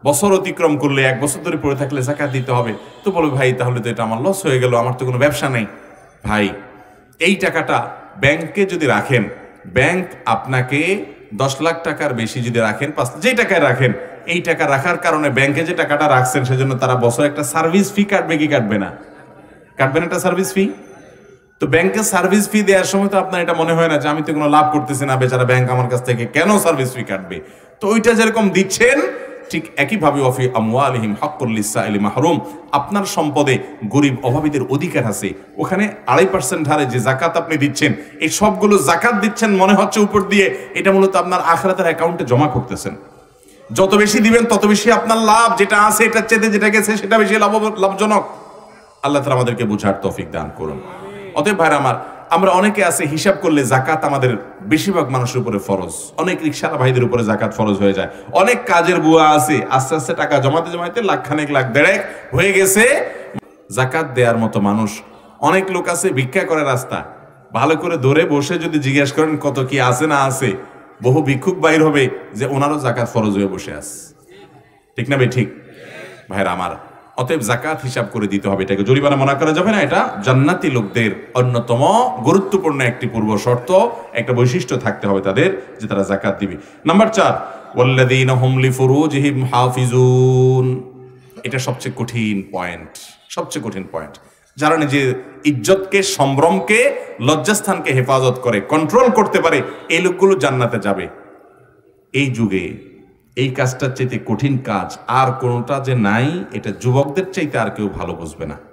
বছর অতিক্রম করলে 1 বছর ধরে পড়ে থাকলে যাকাত দিতে হবে। তো বলবে ভাই তাহলে তো এটা আমার লস হয়ে গেল, আমার তো কোনো ব্যবসা নেই। ভাই এই টাকাটা ব্যাংকে যদি রাখেন, ব্যাংক আপনাকে 10 লাখ টাকার বেশি যদি রাখেন, যে টাকায় রাখেন, এই টাকা রাখার কারণে ব্যাংকে যে টাকাটা রাখছেন সেজন্য তারা বছরে একটা সার্ভিস ফি কাটবে কি কাটবে না? কাটবেন একটা সার্ভিস ফি। তো ব্যাংকে সার্ভিস ফি দেওয়ার সময় তো আপনার এটা মনে হয় না যে আমি তো কোনো লাভ করতেছি না, বেচারা ব্যাংক আমার কাছ থেকে কেন সার্ভিস ফি কাটবে। তো ওইটা যেরকম দিচ্ছেন ঠিক একইভাবে ওয়াফি আমওয়ালিহিম হাক্কুল লিসসাইলি মাহরুম, আপনার সম্পদে গরিব অভাবীদের অধিকার আছে। ওখানে 2.5% হারে যে জাকাত আপনি দিচ্ছেন, এই সবগুলো জাকাত দিচ্ছেন মনে হচ্ছে উপর দিয়ে, এটা মূলত আপনার আখিরাতের অ্যাকাউন্টে জমা করতেছেন। যত বেশি দিবেন তত বেশি আপনার লাভ, যেটা আছে এটার চেয়ে যেটা গেছে সেটা বেশি লাভজনক। আল্লাহ তাআলা আমাদেরকে বুঝার তৌফিক দান করুন। অতএব ভাইরা আমার, আমরা অনেকে আছে হিসাব করলে জাকাত আমাদের বেশিরভাগ মানুষের উপরে ফরজ, অনেক রিকশাওয়ালা ভাইদের উপরে জাকাত ফরজ হয়ে যায়। অনেক কাজের বুয়া আছে আস্তে আস্তে টাকা জমাতে জমাতে লাখখানেক লাখ দেড়েক হয়ে গেছে, জাকাত দেওয়ার মতো মানুষ। অনেক লোক আছে ভিক্ষা করে রাস্তা, ভালো করে ধরে বসে যদি জিজ্ঞেস করেন কত কি আছে না আছে, বহু ভিক্ষুক বাইর হবে যে ওনারও জাকাত ফরজ হয়ে বসে আছে। ঠিক না ভাই? ঠিক ভাইরা আমার, অতএব জাকাত হিসাব করে দিতে হবে, এটাকে জরিমানা মনে করা যাবে না। এটা জান্নাতি লোকদের অন্যতম গুরুত্বপূর্ণ একটি পূর্ব শর্ত, একটা বৈশিষ্ট্য থাকতে হবে তাদের, যে তারা জাকাত দিবে। নাম্বার 4, ওয়াল্লাযীনা হুম লিফুরুজিহিম হাফিজুন। এটা সবচেয়ে কঠিন পয়েন্ট, সবচেয়ে কঠিন পয়েন্ট। যারা নিজের ইজ্জতকে, সম্ভ্রমকে, লজ্জাস্থানকে হেফাজত করে, কন্ট্রোল করতে পারে, এই লোকগুলো জান্নাতে যাবে। এই যুগে এই কাজটার চাইতে কঠিন কাজ আর কোনটা যে নাই, এটা যুবকদের চাইতে আর কেউ ভালো বুঝবে না।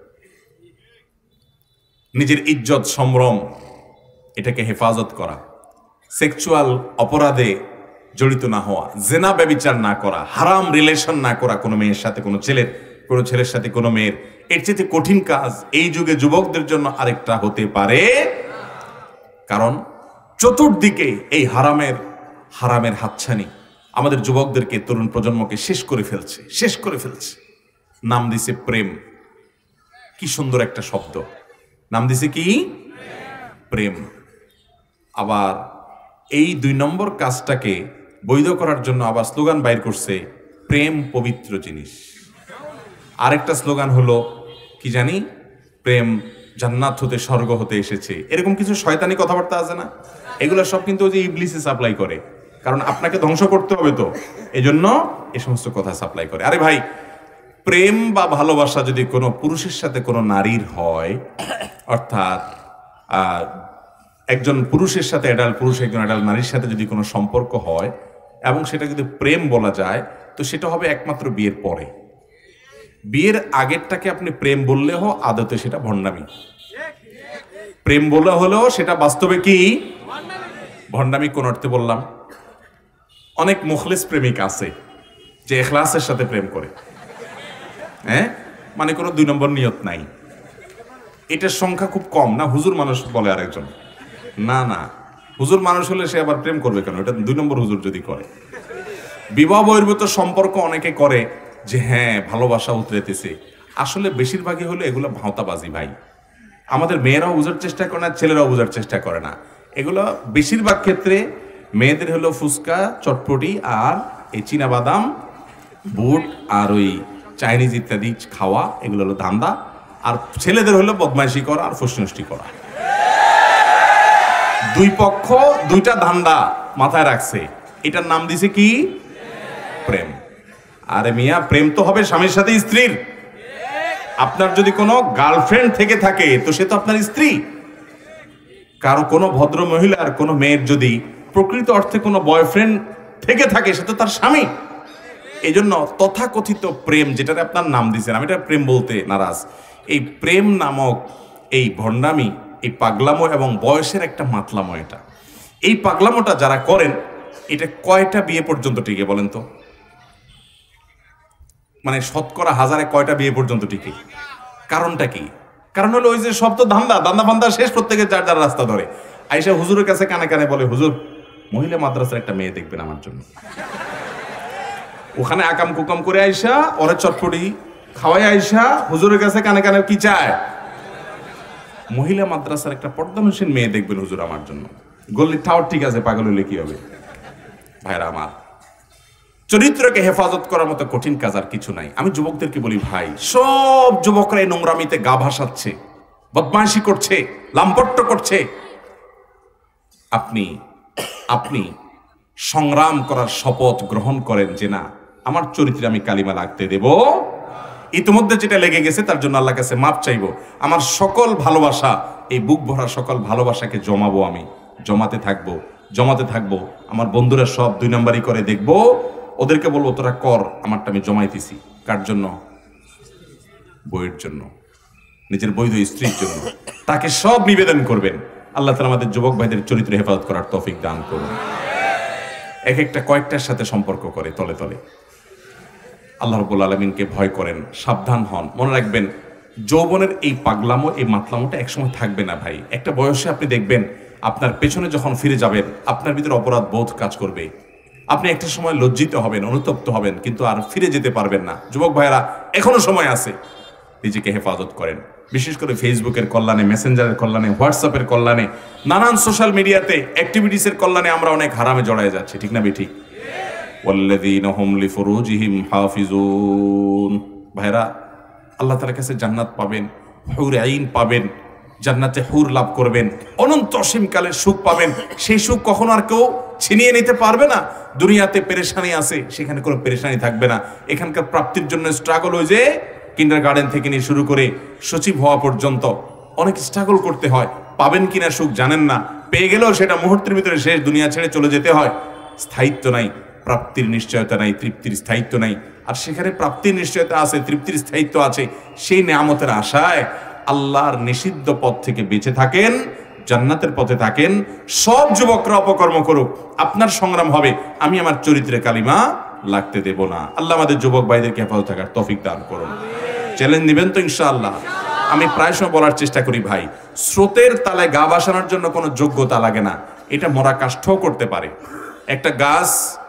নিজের ইজ্জত, সম্ভ্রম, এটাকে হেফাজত করা, সেক্সুয়াল অপরাধে জড়িত না হওয়া, জেনা ব্যভিচার না করা, হারাম রিলেশন না করা কোনো মেয়ের সাথে, কোনো ছেলের সাথে কোনো মেয়ের, এর চাইতে কঠিন কাজ এই যুগে যুবকদের জন্য আরেকটা হতে পারে। কারণ চতুর্দিকে এই হারামের হাতছানি আমাদের যুবকদেরকে, তরুণ প্রজন্মকে শেষ করে ফেলছে। নাম দিছে প্রেম। কি সুন্দর একটা শব্দ, নাম দিছে কি? প্রেম। আবার এই 2 নম্বর কাজটাকে বৈধ করার জন্য আবার স্লোগান বাইর করছে, প্রেম পবিত্র জিনিস। আরেকটা স্লোগান হলো কি জানি, প্রেম জান্নাত হতে, স্বর্গ হতে এসেছে। এরকম কিছু শয়তানি কথাবার্তা আছে না? এগুলো সব কিন্তু ওই যে ইবলিসে সাপ্লাই করে, কারণ আপনাকে ধ্বংস করতে হবে, তো এই জন্য এই সমস্ত কথা সাপ্লাই করে। আরে ভাই, প্রেম বা ভালোবাসা যদি কোনো পুরুষের সাথে কোনো নারীর হয়, অর্থাৎ একজন পুরুষের সাথে অ্যাডাল্ট পুরুষ একজন অ্যাডাল্ট নারীর সাথে যদি কোনো সম্পর্ক হয় এবং সেটা যদি প্রেম বলা যায়, তো সেটা হবে একমাত্র বিয়ের পরে। বিয়ের আগেরটাকে আপনি প্রেম বললেও আদতে সেটা ভণ্ডামি। প্রেম বলা হলেও সেটা বাস্তবে কি ভণ্ডামি। কোন অর্থে বললাম? অনেক মুখলিস প্রেমিক আছে যে ইখলাসের সাথে প্রেম করে, মানে কোনো 2 নম্বর নিয়ত নাই। এটার সংখ্যা খুব কম না? হুজুর মানুষ বলে আরেকজন, না হুজুর মানুষ হলে সে আবার প্রেম করবে কেন? এটা 2 নম্বর হুজুর যদি করে। বিবাহ বহির্ভূত সম্পর্ক অনেকে করে যে হ্যাঁ ভালোবাসা উতরেতেছে, আসলে বেশিরভাগই হলো এগুলো ভাঁওতাবাজি। ভাই, আমাদের মেয়েরাও বোঝার চেষ্টা করে না, ছেলেরাও বোঝার চেষ্টা করে না। এগুলো বেশিরভাগ ক্ষেত্রে মেয়েদের হলো ফুচকা, চটপটি আর এই চীনাবাদাম, বুট আর ওই চাইনিজ ইত্যাদি খাওয়া, এগুলো হলো ধান্দা। আর ছেলেদের হলো বদমাইশি করা আর ফুসনষ্টি করা। 2 পক্ষ 2টা ধান্দা মাথায় রাখছে, এটার নাম দিছে কি? প্রেম। আরে মিয়া, প্রেম তো হবে স্বামীর সাথে স্ত্রীর। আপনার যদি কোনো গার্লফ্রেন্ড থেকে থাকে তো সে তো আপনার স্ত্রী। কারো কোনো ভদ্র মহিলার কোনো মেয়ের যদি প্রকৃত অর্থে কোনো বয়ফ্রেন্ড থেকে থাকে, সে তো তার স্বামী। এই জন্য তথাকথিত প্রেম, যেটাতে আপনার নাম দিয়েছেন, আমি এটা প্রেম বলতে নারাজ। এই প্রেম নামক এই ভণ্ডামি, এই পাগলামো এবং বয়সের একটা মাতলামো, এই পাগলামোটা যারা করেন, এটা কয়টা বিয়ে পর্যন্ত টিকে বলেন তো? মানে শতকরা 1000-এ কয়টা বিয়ে পর্যন্ত টিকে? কারণটা কি? কারণ হলো ওই যে সব তো দান্দা ফান্দা শেষ, প্রত্যেকে যার যার রাস্তা ধরে আইসা হুজুরের কাছে কানে কানে বলে, হুজুর মহিলা মাদ্রাসার একটা মেয়ে দেখবেন আমার জন্য। ওখানে আকাম কুকাম করে আইসা, ওরে চটপটি খাওয়াই আইসা হুজুরের কাছে কানে কানে কি চায়? মহিলা মাদ্রাসার একটা পর্দানুসীন মেয়ে দেখবেন হুজুর আমার জন্য। গল্লি টাওয়ার ঠিক আছে, পাগল হলে কি হবে? ভাইরা আমার, চরিত্রকে হেফাজত করার মতো কঠিন কাজ আর কিছু নাই। আমি যুবকদেরকে বলি, ভাই, সব যুবকরা এই নোংরামিতে গা ভাসাচ্ছে, বদমাইশি করছে, লাম্পট্য করছে। আপনি আপনি সংগ্রাম করার শপথ গ্রহণ করেন যে না, আমার চরিত্রে আমি কালিমা লাগতে দেব। ইতিমধ্যে যেটা লেগে গেছে তার জন্য আল্লাহর কাছে মাপ চাইবো। আমার সকল ভালোবাসা, এই বুক ভরা সকল ভালোবাসাকে জমাবো, আমি জমাতে থাকবো। আমার বন্ধুরা সব 2 নম্বরই করে দেখবো, ওদেরকে বলবো তোরা কর, আমারটা আমি জমাইতেছি। কার জন্য? বইয়ের জন্য, নিজের বৈধ স্ত্রীর জন্য। তাকে সব নিবেদন করবেন। আল্লাহ তাআলা আমাদের যুবক ভাইদের চরিত্র হেফাজত করার তৌফিক দান করুন। এক একটা কয়েকটার সাথে সম্পর্ক করে তলে তলে। আল্লাহ রাব্বুল আলামিনকে ভয় করেন, সাবধান হন। মনে রাখবেন, যৌবনের এই পাগলামো, এই মাতলামোটা একসময় থাকবে না ভাই। একটা বয়সে আপনি দেখবেন আপনার পেছনে যখন ফিরে যাবেন আপনার ভিতরে অপরাধ বোধ কাজ করবে। আপনি একটা সময় লজ্জিত হবেন, অনুতপ্ত হবেন, কিন্তু আর ফিরে যেতে পারবেন না। যুবক ভাইয়েরা, এখনো সময় আছে, নিজেকে হেফাজত করেন। বিশেষ করে ফেসবুকের কল্যাণে, মেসেঞ্জারের কল্যাণে, হোয়াটসঅ্যাপের কল্যাণে, নানান সোশ্যাল মিডিয়াতে অ্যাক্টিভিটিসের কল্যাণে আমরা অনেক হারামে জড়ায় যাচ্ছি, ঠিক না বেঠিক? ওয়াল্লাযীনা হুম লিফুরুজিহিম হাফিজুন। ভাইরা, আল্লাহ তাআলার কাছে জান্নাত পাবেন, হুর আইন পাবেন, জান্নাতে হুর লাভ করবেন, অনন্ত অসীমকালের সুখ পাবেন। সেই সুখ কখনো আর কেউ ছিনিয়ে নিতে পারবে না। দুনিয়াতে পেরেশানি আছে, সেখানে কোনো পেরেশানি থাকবে না। এখানকার প্রাপ্তির জন্য স্ট্রাগল হয়ে যে কিন্ডারগার্টেন থেকে নিয়ে শুরু করে সচিব হওয়া পর্যন্ত অনেক স্ট্রাগল করতে হয়। পাবেন কিনা সুখ জানেন না, পেয়ে গেলেও সেটা মুহূর্তের ভিতরে শেষ, দুনিয়া ছেড়ে চলে যেতে হয়। স্থায়িত্ব নাই, প্রাপ্তির নিশ্চয়তা নাই, তৃপ্তির স্থায়িত্ব নাই। আর সেখানে প্রাপ্তির নিশ্চয়তা আছে, তৃপ্তির স্থায়িত্ব আছে। সেই নেয়ামতের আশায় আল্লাহর নিষিদ্ধ পথ থেকে বেঁচে থাকেন, জান্নাতের পথে থাকেন। সব যুবকরা অপকর্ম করুক, আপনার সংগ্রাম হবে আমি আমার চরিত্রে কালিমা লাগতে দেব না। আল্লাহ আমাদের যুবক ভাইদেরকে হেফাজত থাকার তৌফিক দান করুন। চ্যালেঞ্জ নেবেন তো ইনশাআল্লাহ? আমি প্রায় সময় বলার চেষ্টা করি, ভাই, স্রোতের তালে গা ভাসানোর জন্য কোনো যোগ্যতা লাগে না। এটা মরা কাষ্ঠও করতে পারে। একটা গাছ,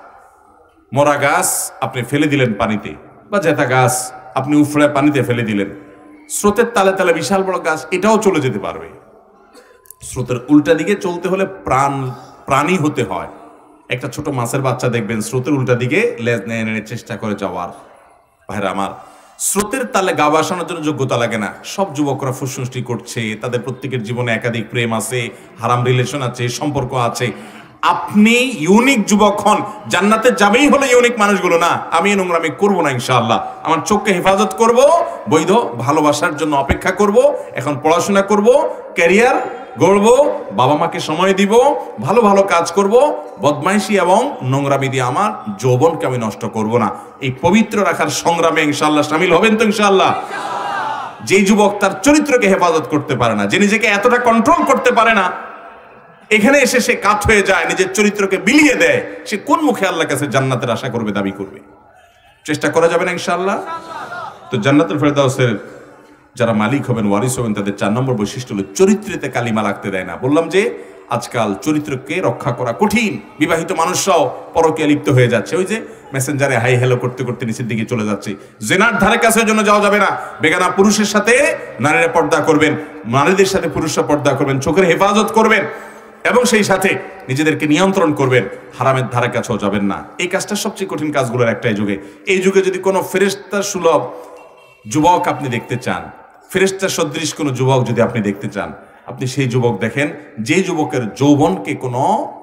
মরা গাছ আপনি ফেলে দিলেন পানিতে, বা জেতা গাছ আপনি উফড়ে পানিতে ফেলে দিলেন, স্রোতের তালে তালে বিশাল বড় গাছ এটাও চলে যেতে পারবে। স্রোতের উল্টা দিকে চলতে হলে প্রাণী হতে হয়। একটা ছোট মাছের বাচ্চা দেখবেন স্রোতের উল্টা দিকে লেজ নেড়ে নেড়ে চেষ্টা করে যাওয়ার। ভাইরা আমার, স্রোতের তালে গা ভাসানোর জন্য যোগ্যতা লাগে না। সব যুবকরা ফুসফুসটি করছে, তাদের প্রত্যেকের জীবনে একাধিক প্রেম আছে, হারাম রিলেশন আছে, সম্পর্ক আছে। আপনি ইউনিক যুবক হন, জান্নাতে যাবেই হলো ইউনিক মানুষগুলো না। আমি এই নোংরামি করবো না ইনশাআল্লাহ। আমার চোখকে হেফাজত করব, বৈধ ভালোবাসার জন্য অপেক্ষা করব, এখন পড়াশোনা করব, ক্যারিয়ার গড়ব, বাবা মাকে সময় দিব, ভালো ভালো কাজ করব, বদমাইশি এবং নোংরামি দিয়ে আমার যৌবনকে আমি নষ্ট করব না। এই পবিত্র রাখার সংগ্রামে ইনশাআল্লাহ শামিল হবেন তো ইনশাআল্লাহ? যে যুবক তার চরিত্রকে হেফাজত করতে পারে না, যে নিজেকে এতটা কন্ট্রোল করতে পারে না, এখানে এসে সে কাত হয়ে যায়, নিজের চরিত্রকে বিলিয়ে দেয়, সে কোন মুখে আল্লাহর কাছে জান্নাতের আশা করবে, দাবি করবে? চেষ্টা করা যাবে না ইনশাআল্লাহ? তো জান্নাতুল ফেরদাউসের যারা মালিক হবেন, ওয়ারিস হবেন, তাদের 4 নম্বর বৈশিষ্ট্য হলো চরিত্রেতে কালিমা লাগতে দেয় না। বললাম যে আজকাল চরিত্রকে রক্ষা করা কঠিন। বিবাহিত মানুষরাও পরকীয়া লিপ্ত হয়ে যাচ্ছে। ওই যে মেসেঞ্জারে হাই হ্যালো করতে করতে নিচের দিকে চলে যাচ্ছে। জেনার ধারে কাছে জন্য যাওয়া যাবে না। বেগানা পুরুষের সাথে নারীরা পর্দা করবেন, নারীদের সাথে পুরুষরা পর্দা করবেন, চোখের হেফাজত করবেন এবং সেই সাথে নিজেদেরকে নিয়ন্ত্রণ করবেন। হারামের ধারে কাছেও যাবেন না। এই কাজটা সবচেয়ে কঠিন কাজগুলোর একটাই যুগে। এই যুগে যদি কোনো ফেরেশতা সুলভ যুবক আপনি দেখতে চান, ফেরেশতা সদৃশ কোনো যুবক যদি আপনি দেখতে চান, আপনি সেই যুবক দেখেন যে যুবকের যৌবনকে কোনো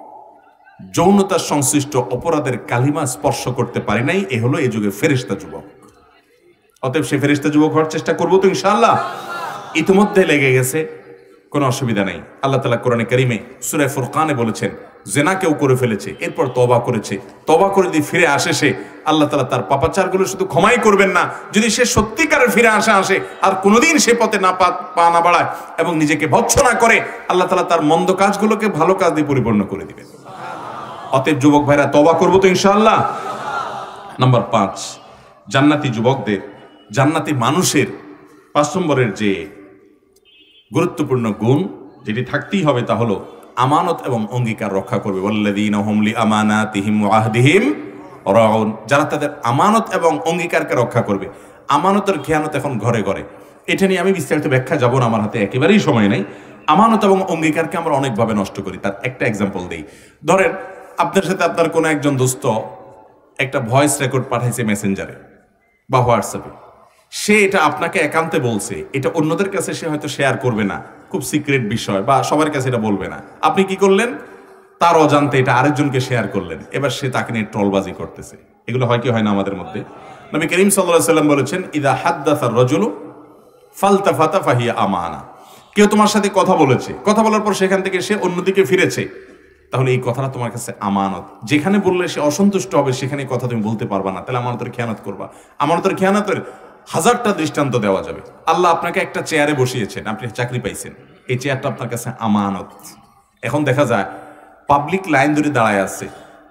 যৌনতার সংশ্লিষ্ট অপরাধের কালিমা স্পর্শ করতে পারে নাই। এ হলো এই যুগে ফেরেশতা যুবক। অতএব সে ফেরেশতা যুবক হওয়ার চেষ্টা করবো তো ইনশাআল্লাহ? ইতিমধ্যে লেগে গেছে, কোনো অসুবিধা নেই। আল্লাহ তাআলা কোরআনে কারীমে সূরা ফুরকানে বলেছেন, জেনা কেউ করে ফেলেছে, এরপর তওবা করেছে, তওবা করে যদি ফিরে আসে সে, আল্লাহ তাআলা তার পাপাচারগুলো শুধু ক্ষমাই করবেন না, যদি সে সত্যিকারের ফিরে আসে আর কোনোদিন সে পথে না পা না বাড়ায় এবং নিজেকে ভৎসনা করে, আল্লাহ তাআলা তার মন্দ কাজগুলোকে ভালো কাজ দিয়ে পরিপূর্ণ করে দিবেন। অতএব যুবক ভাইরা, তওবা করবো তো ইনশাআল্লাহ? নাম্বার 5, জান্নাতি যুবকদের, জান্নাতি মানুষের 5 নম্বরের যে গুরুত্বপূর্ণ গুণ যেটি থাকতেই হবে তা হলো আমানত এবং অঙ্গীকার রক্ষা করবে। ওয়াল্লাযীনা হুম লিআমানাতিহিম ওয়া আহদিহিম রাউন। যারা তাদের আমানত এবং অঙ্গীকারকে রক্ষা করবে। আমানতের খেয়ানত এখন ঘরে ঘরে। এটা নিয়ে আমি বিস্তারিত ব্যাখ্যা যাব না, আমার হাতে একেবারেই সময় নেই। আমানত এবং অঙ্গীকারকে আমরা অনেকভাবে নষ্ট করি। তার একটা এক্সাম্পল দেই। ধরেন আপনার সাথে আপনার কোনো একজন দোস্ত একটা ভয়েস রেকর্ড পাঠাইছে মেসেঞ্জারে বা হোয়াটসঅ্যাপে, সে এটা আপনাকে একান্তে বলছে, এটা অন্যদের কাছে সে হয়তো শেয়ার করবে না, খুব সিক্রেট বিষয় বা সবার কাছে এটা বলবে না। আপনি কি করলেন? তার অজান্তে এটা আরেকজনকে শেয়ার করলেন, এবার সে তাকে নিয়ে ট্রলবাজি করতেছে। এগুলো হয় কি হয় না আমাদের মধ্যে? নবী করিম সাল্লাল্লাহু আলাইহি ওয়াসাল্লাম বলেছেন, ইদা হাদ্দাসা রাজুলু ফালতাফাতা ফাহিয়া আমানা। কেউ তোমার সাথে কথা বলেছে, কথা বলার পর সেখান থেকে সে অন্যদিকে ফিরেছে, তাহলে এই কথাটা তোমার কাছে আমানত। যেখানে বললে সে অসন্তুষ্ট হবে সেখানে কথা তুমি বলতে পারবা না, তাহলে আমানতের খেয়ানত করবা। আমানতের খেয়ানতের হাজারটা দৃষ্টান্ত দেওয়া যাবে। আল্লাহ আপনাকে একটা চেয়ারে বসিয়েছেন, আপনি চাকরি পাইছেন, এই চেয়ারটা আপনার কাছে আমানত। এখন দেখা যায় পাবলিক লাইন ধরে দাঁড়ায় আছে,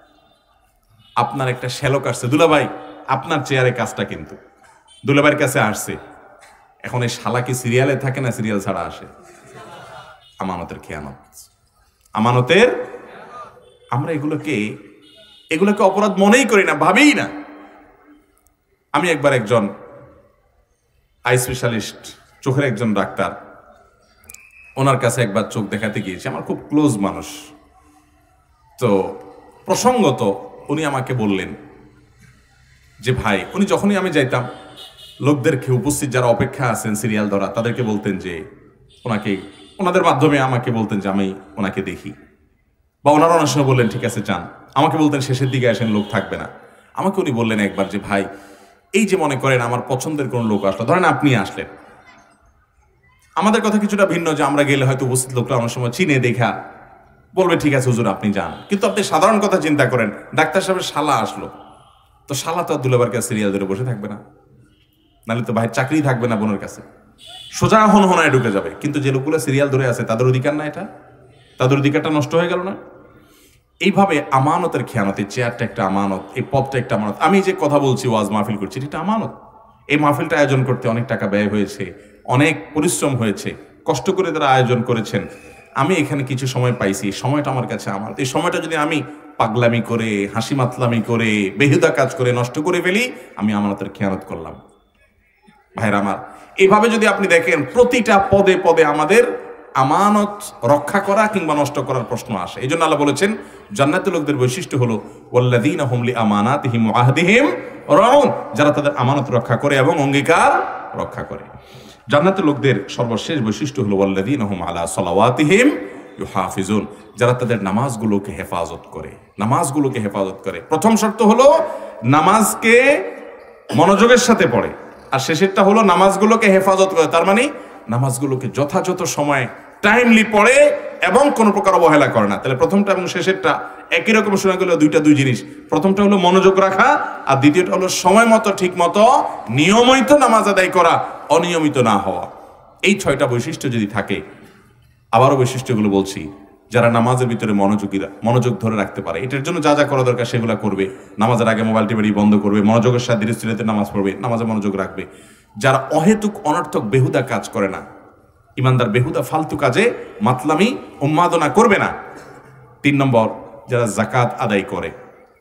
আপনার একটা শ্যালক আসছে, দুলাভাই আপনার চেয়ারে কাজটা, কিন্তু দুলাভাইয়ের কাছে আসছে। এখন এই শালা কি সিরিয়ালে থাকে না সিরিয়াল ছাড়া আসে? আমানতের খেয়ানত, আমানতের। আমরা এগুলোকে অপরাধ মনেই করি না, ভাবেই না। আমি একবার একজন আই স্পেশালিস্ট, চোখের একজন ডাক্তার, ওনার কাছে একবার চোখ দেখাতে গিয়েছি। আমার খুব ক্লোজ মানুষ, তো প্রসঙ্গত উনি আমাকে বললেন যে ভাই, উনি যখনই আমি যাইতাম লোকদেরকে, উপস্থিত যারা অপেক্ষা আছেন সিরিয়াল ধরা, তাদেরকে বলতেন যে ওনাদের মাধ্যমে আমাকে বলতেন যে আমি ওনাকে দেখি, বা ওনারা অনেক সময় বললেন ঠিক আছে যান, আমাকে বলতেন শেষের দিকে আসেন, লোক থাকবে না। আমাকে উনি বললেন একবার যে ভাই, এই যে মনে করেন আমার পছন্দের কোন লোক আসলো, ধরেন আপনি আসলেন, আমাদের কথা কিছুটা ভিন্ন, যে আমরা গেলে হয়তো উপস্থিত লোকরা অনেক সময় চিনে দেখা বলবে ঠিক আছে হুজুর আপনি যান। কিন্তু আপনি সাধারণ কথা চিন্তা করেন, ডাক্তার সাহেবের শালা আসলো, তো শালা তো দুলাবার কাছে সিরিয়াল ধরে বসে থাকবে না, নাহলে তো ভাইয়ের চাকরি থাকবে না বোনের কাছে, সোজা হনহনায় ঢুকে যাবে। কিন্তু যে লোকগুলো সিরিয়াল ধরে আছে তাদের অধিকার না, এটা তাদের অধিকারটা নষ্ট হয়ে গেল না? এইভাবে আমানতের খেয়ানত, এই চেয়ারটা একটা আমানত, এই পদটা একটা আমানত। আমি যে কথা বলছি, ওয়াজ মাহফিল করছি, এটা আমানত। এই মাহফিলটা আয়োজন করতে অনেক টাকা ব্যয় হয়েছে, অনেক পরিশ্রম হয়েছে, কষ্ট করে তারা আয়োজন করেছেন। আমি এখানে কিছু সময় পাইছি, সময়টা আমার কাছে আমার। এই সময়টা যদি আমি পাগলামি করে, হাসি মাতলামি করে, বেহুদা কাজ করে নষ্ট করে ফেলি, আমি আমানতের খেয়ানত করলাম। ভাইরা আমার, এইভাবে যদি আপনি দেখেন প্রতিটা পদে পদে আমাদের আমানত রক্ষা করা কিংবা নষ্ট করার প্রশ্ন আসে। এই জন্য আল্লাহ বলেছেন জান্নাতের লোকদের বৈশিষ্ট্য হলো ওয়াল্লাযীনা হুম লিআমানাতিহিম ওয়া আহদিহিম রাউন, যারা তাদের আমানত রক্ষা করে এবং অঙ্গীকার রক্ষা করে। জান্নাতের লোকদের সর্বশেষ বৈশিষ্ট্য হলো ওয়াল্লাযীনা হুম আলা সালাওয়াতিহিম ইউহাফিজুন, যারা তাদের নামাজগুলোকে হেফাজত করে, নামাজগুলোকে হেফাজত করে। প্রথম শর্ত হলো নামাজকে মনোযোগের সাথে পড়ে, আর শেষেরটা হলো নামাজগুলোকে হেফাজত করে। তার মানে নামাজগুলোকে যথাযথ সময় টাইমলি পড়ে এবং কোনো প্রকার অবহেলা করে না। তাহলে প্রথমটা এবং শেষেরটা একই রকম শোনা গেল, দুই জিনিস। প্রথমটা হলো মনোযোগ রাখা, আর দ্বিতীয়টা হলো সময় মতো ঠিক মতো নিয়মিত নামাজ আদায় করা, অনিয়মিত না হওয়া। এই 6টা বৈশিষ্ট্য যদি থাকে, আবারও বৈশিষ্ট্যগুলো বলছি, যারা নামাজের ভিতরে মনোযোগ ধরে রাখতে পারে, এটার জন্য যা যা করা দরকার সেগুলো করবে। নামাজের আগে মোবাইল টিভি বন্ধ করবে, মনোযোগের সাথে ধীরে স্থিরে নামাজ পড়বে, নামাজে মনোযোগ রাখবে। যারা অহেতুক অনর্থক বেহুদা কাজ করে না, ইমানদার বেহুদা ফালতু কাজে মাতলামি উন্মাদনা করবে না। 3 নম্বর, যারা জাকাত আদায় করে,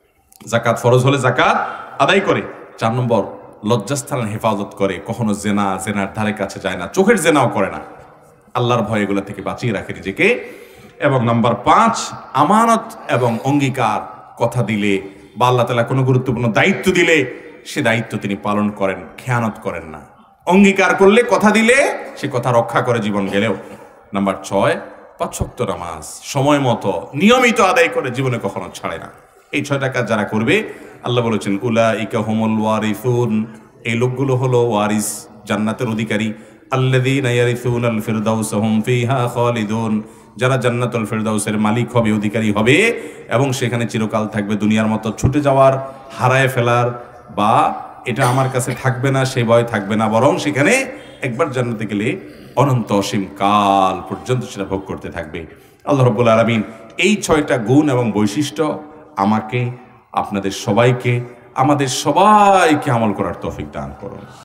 জাকাত ফরজ হলে জাকাত আদায় করে। 4 নম্বর, লজ্জাস্থানের হেফাজত করে, কখনো জেনার ধারে কাছে যায় না, চোখের জেনাও করে না, আল্লাহর ভয় এগুলো থেকে বাঁচিয়ে রাখে নিজেকে। এবং নাম্বার 5, আমানত এবং অঙ্গীকার, কথা দিলে বা আল্লাহ তাআলা কোনো গুরুত্বপূর্ণ দায়িত্ব দিলে সে দায়িত্ব তিনি পালন করেন, খেয়ানত করেন না। অঙ্গীকার করলে, কথা দিলে সে কথা রক্ষা করে জীবন গেলেও। নাম্বার 6, 5 ওয়াক্ত নামাজ সময় মতো নিয়মিত আদায় করে, জীবনে কখনো ছাড়ে না। এই 6টা কাজ যারা করবে, আল্লাহ বলেছেন উলাইকা হুমুল ওয়ারিসুন, এই লোকগুলো হলো ওয়ারিস, জান্নাতের অধিকারী। আল্লাযীনা ইয়ারিসুনাল ফিরদাউস হুম ফিহা খালিদুন, যারা জান্নাতুল ফিরদাউসের মালিক হবে, অধিকারী হবে এবং সেখানে চিরকাল থাকবে। দুনিয়ার মতো ছুটে যাওয়ার, হারায় ফেলার বা এটা আমার কাছে থাকবে না সে ভয় থাকবে না, বরং সেখানে একবার জান্নাতে গেলে অনন্ত অসীম কাল পর্যন্ত সেটা ভোগ করতে থাকবে। আল্লাহ রাব্বুল আলামিন এই 6টা গুণ এবং বৈশিষ্ট্য আমাকে, আপনাদের সবাইকে, আমাদের সবাইকে আমল করার তৌফিক দান করুন।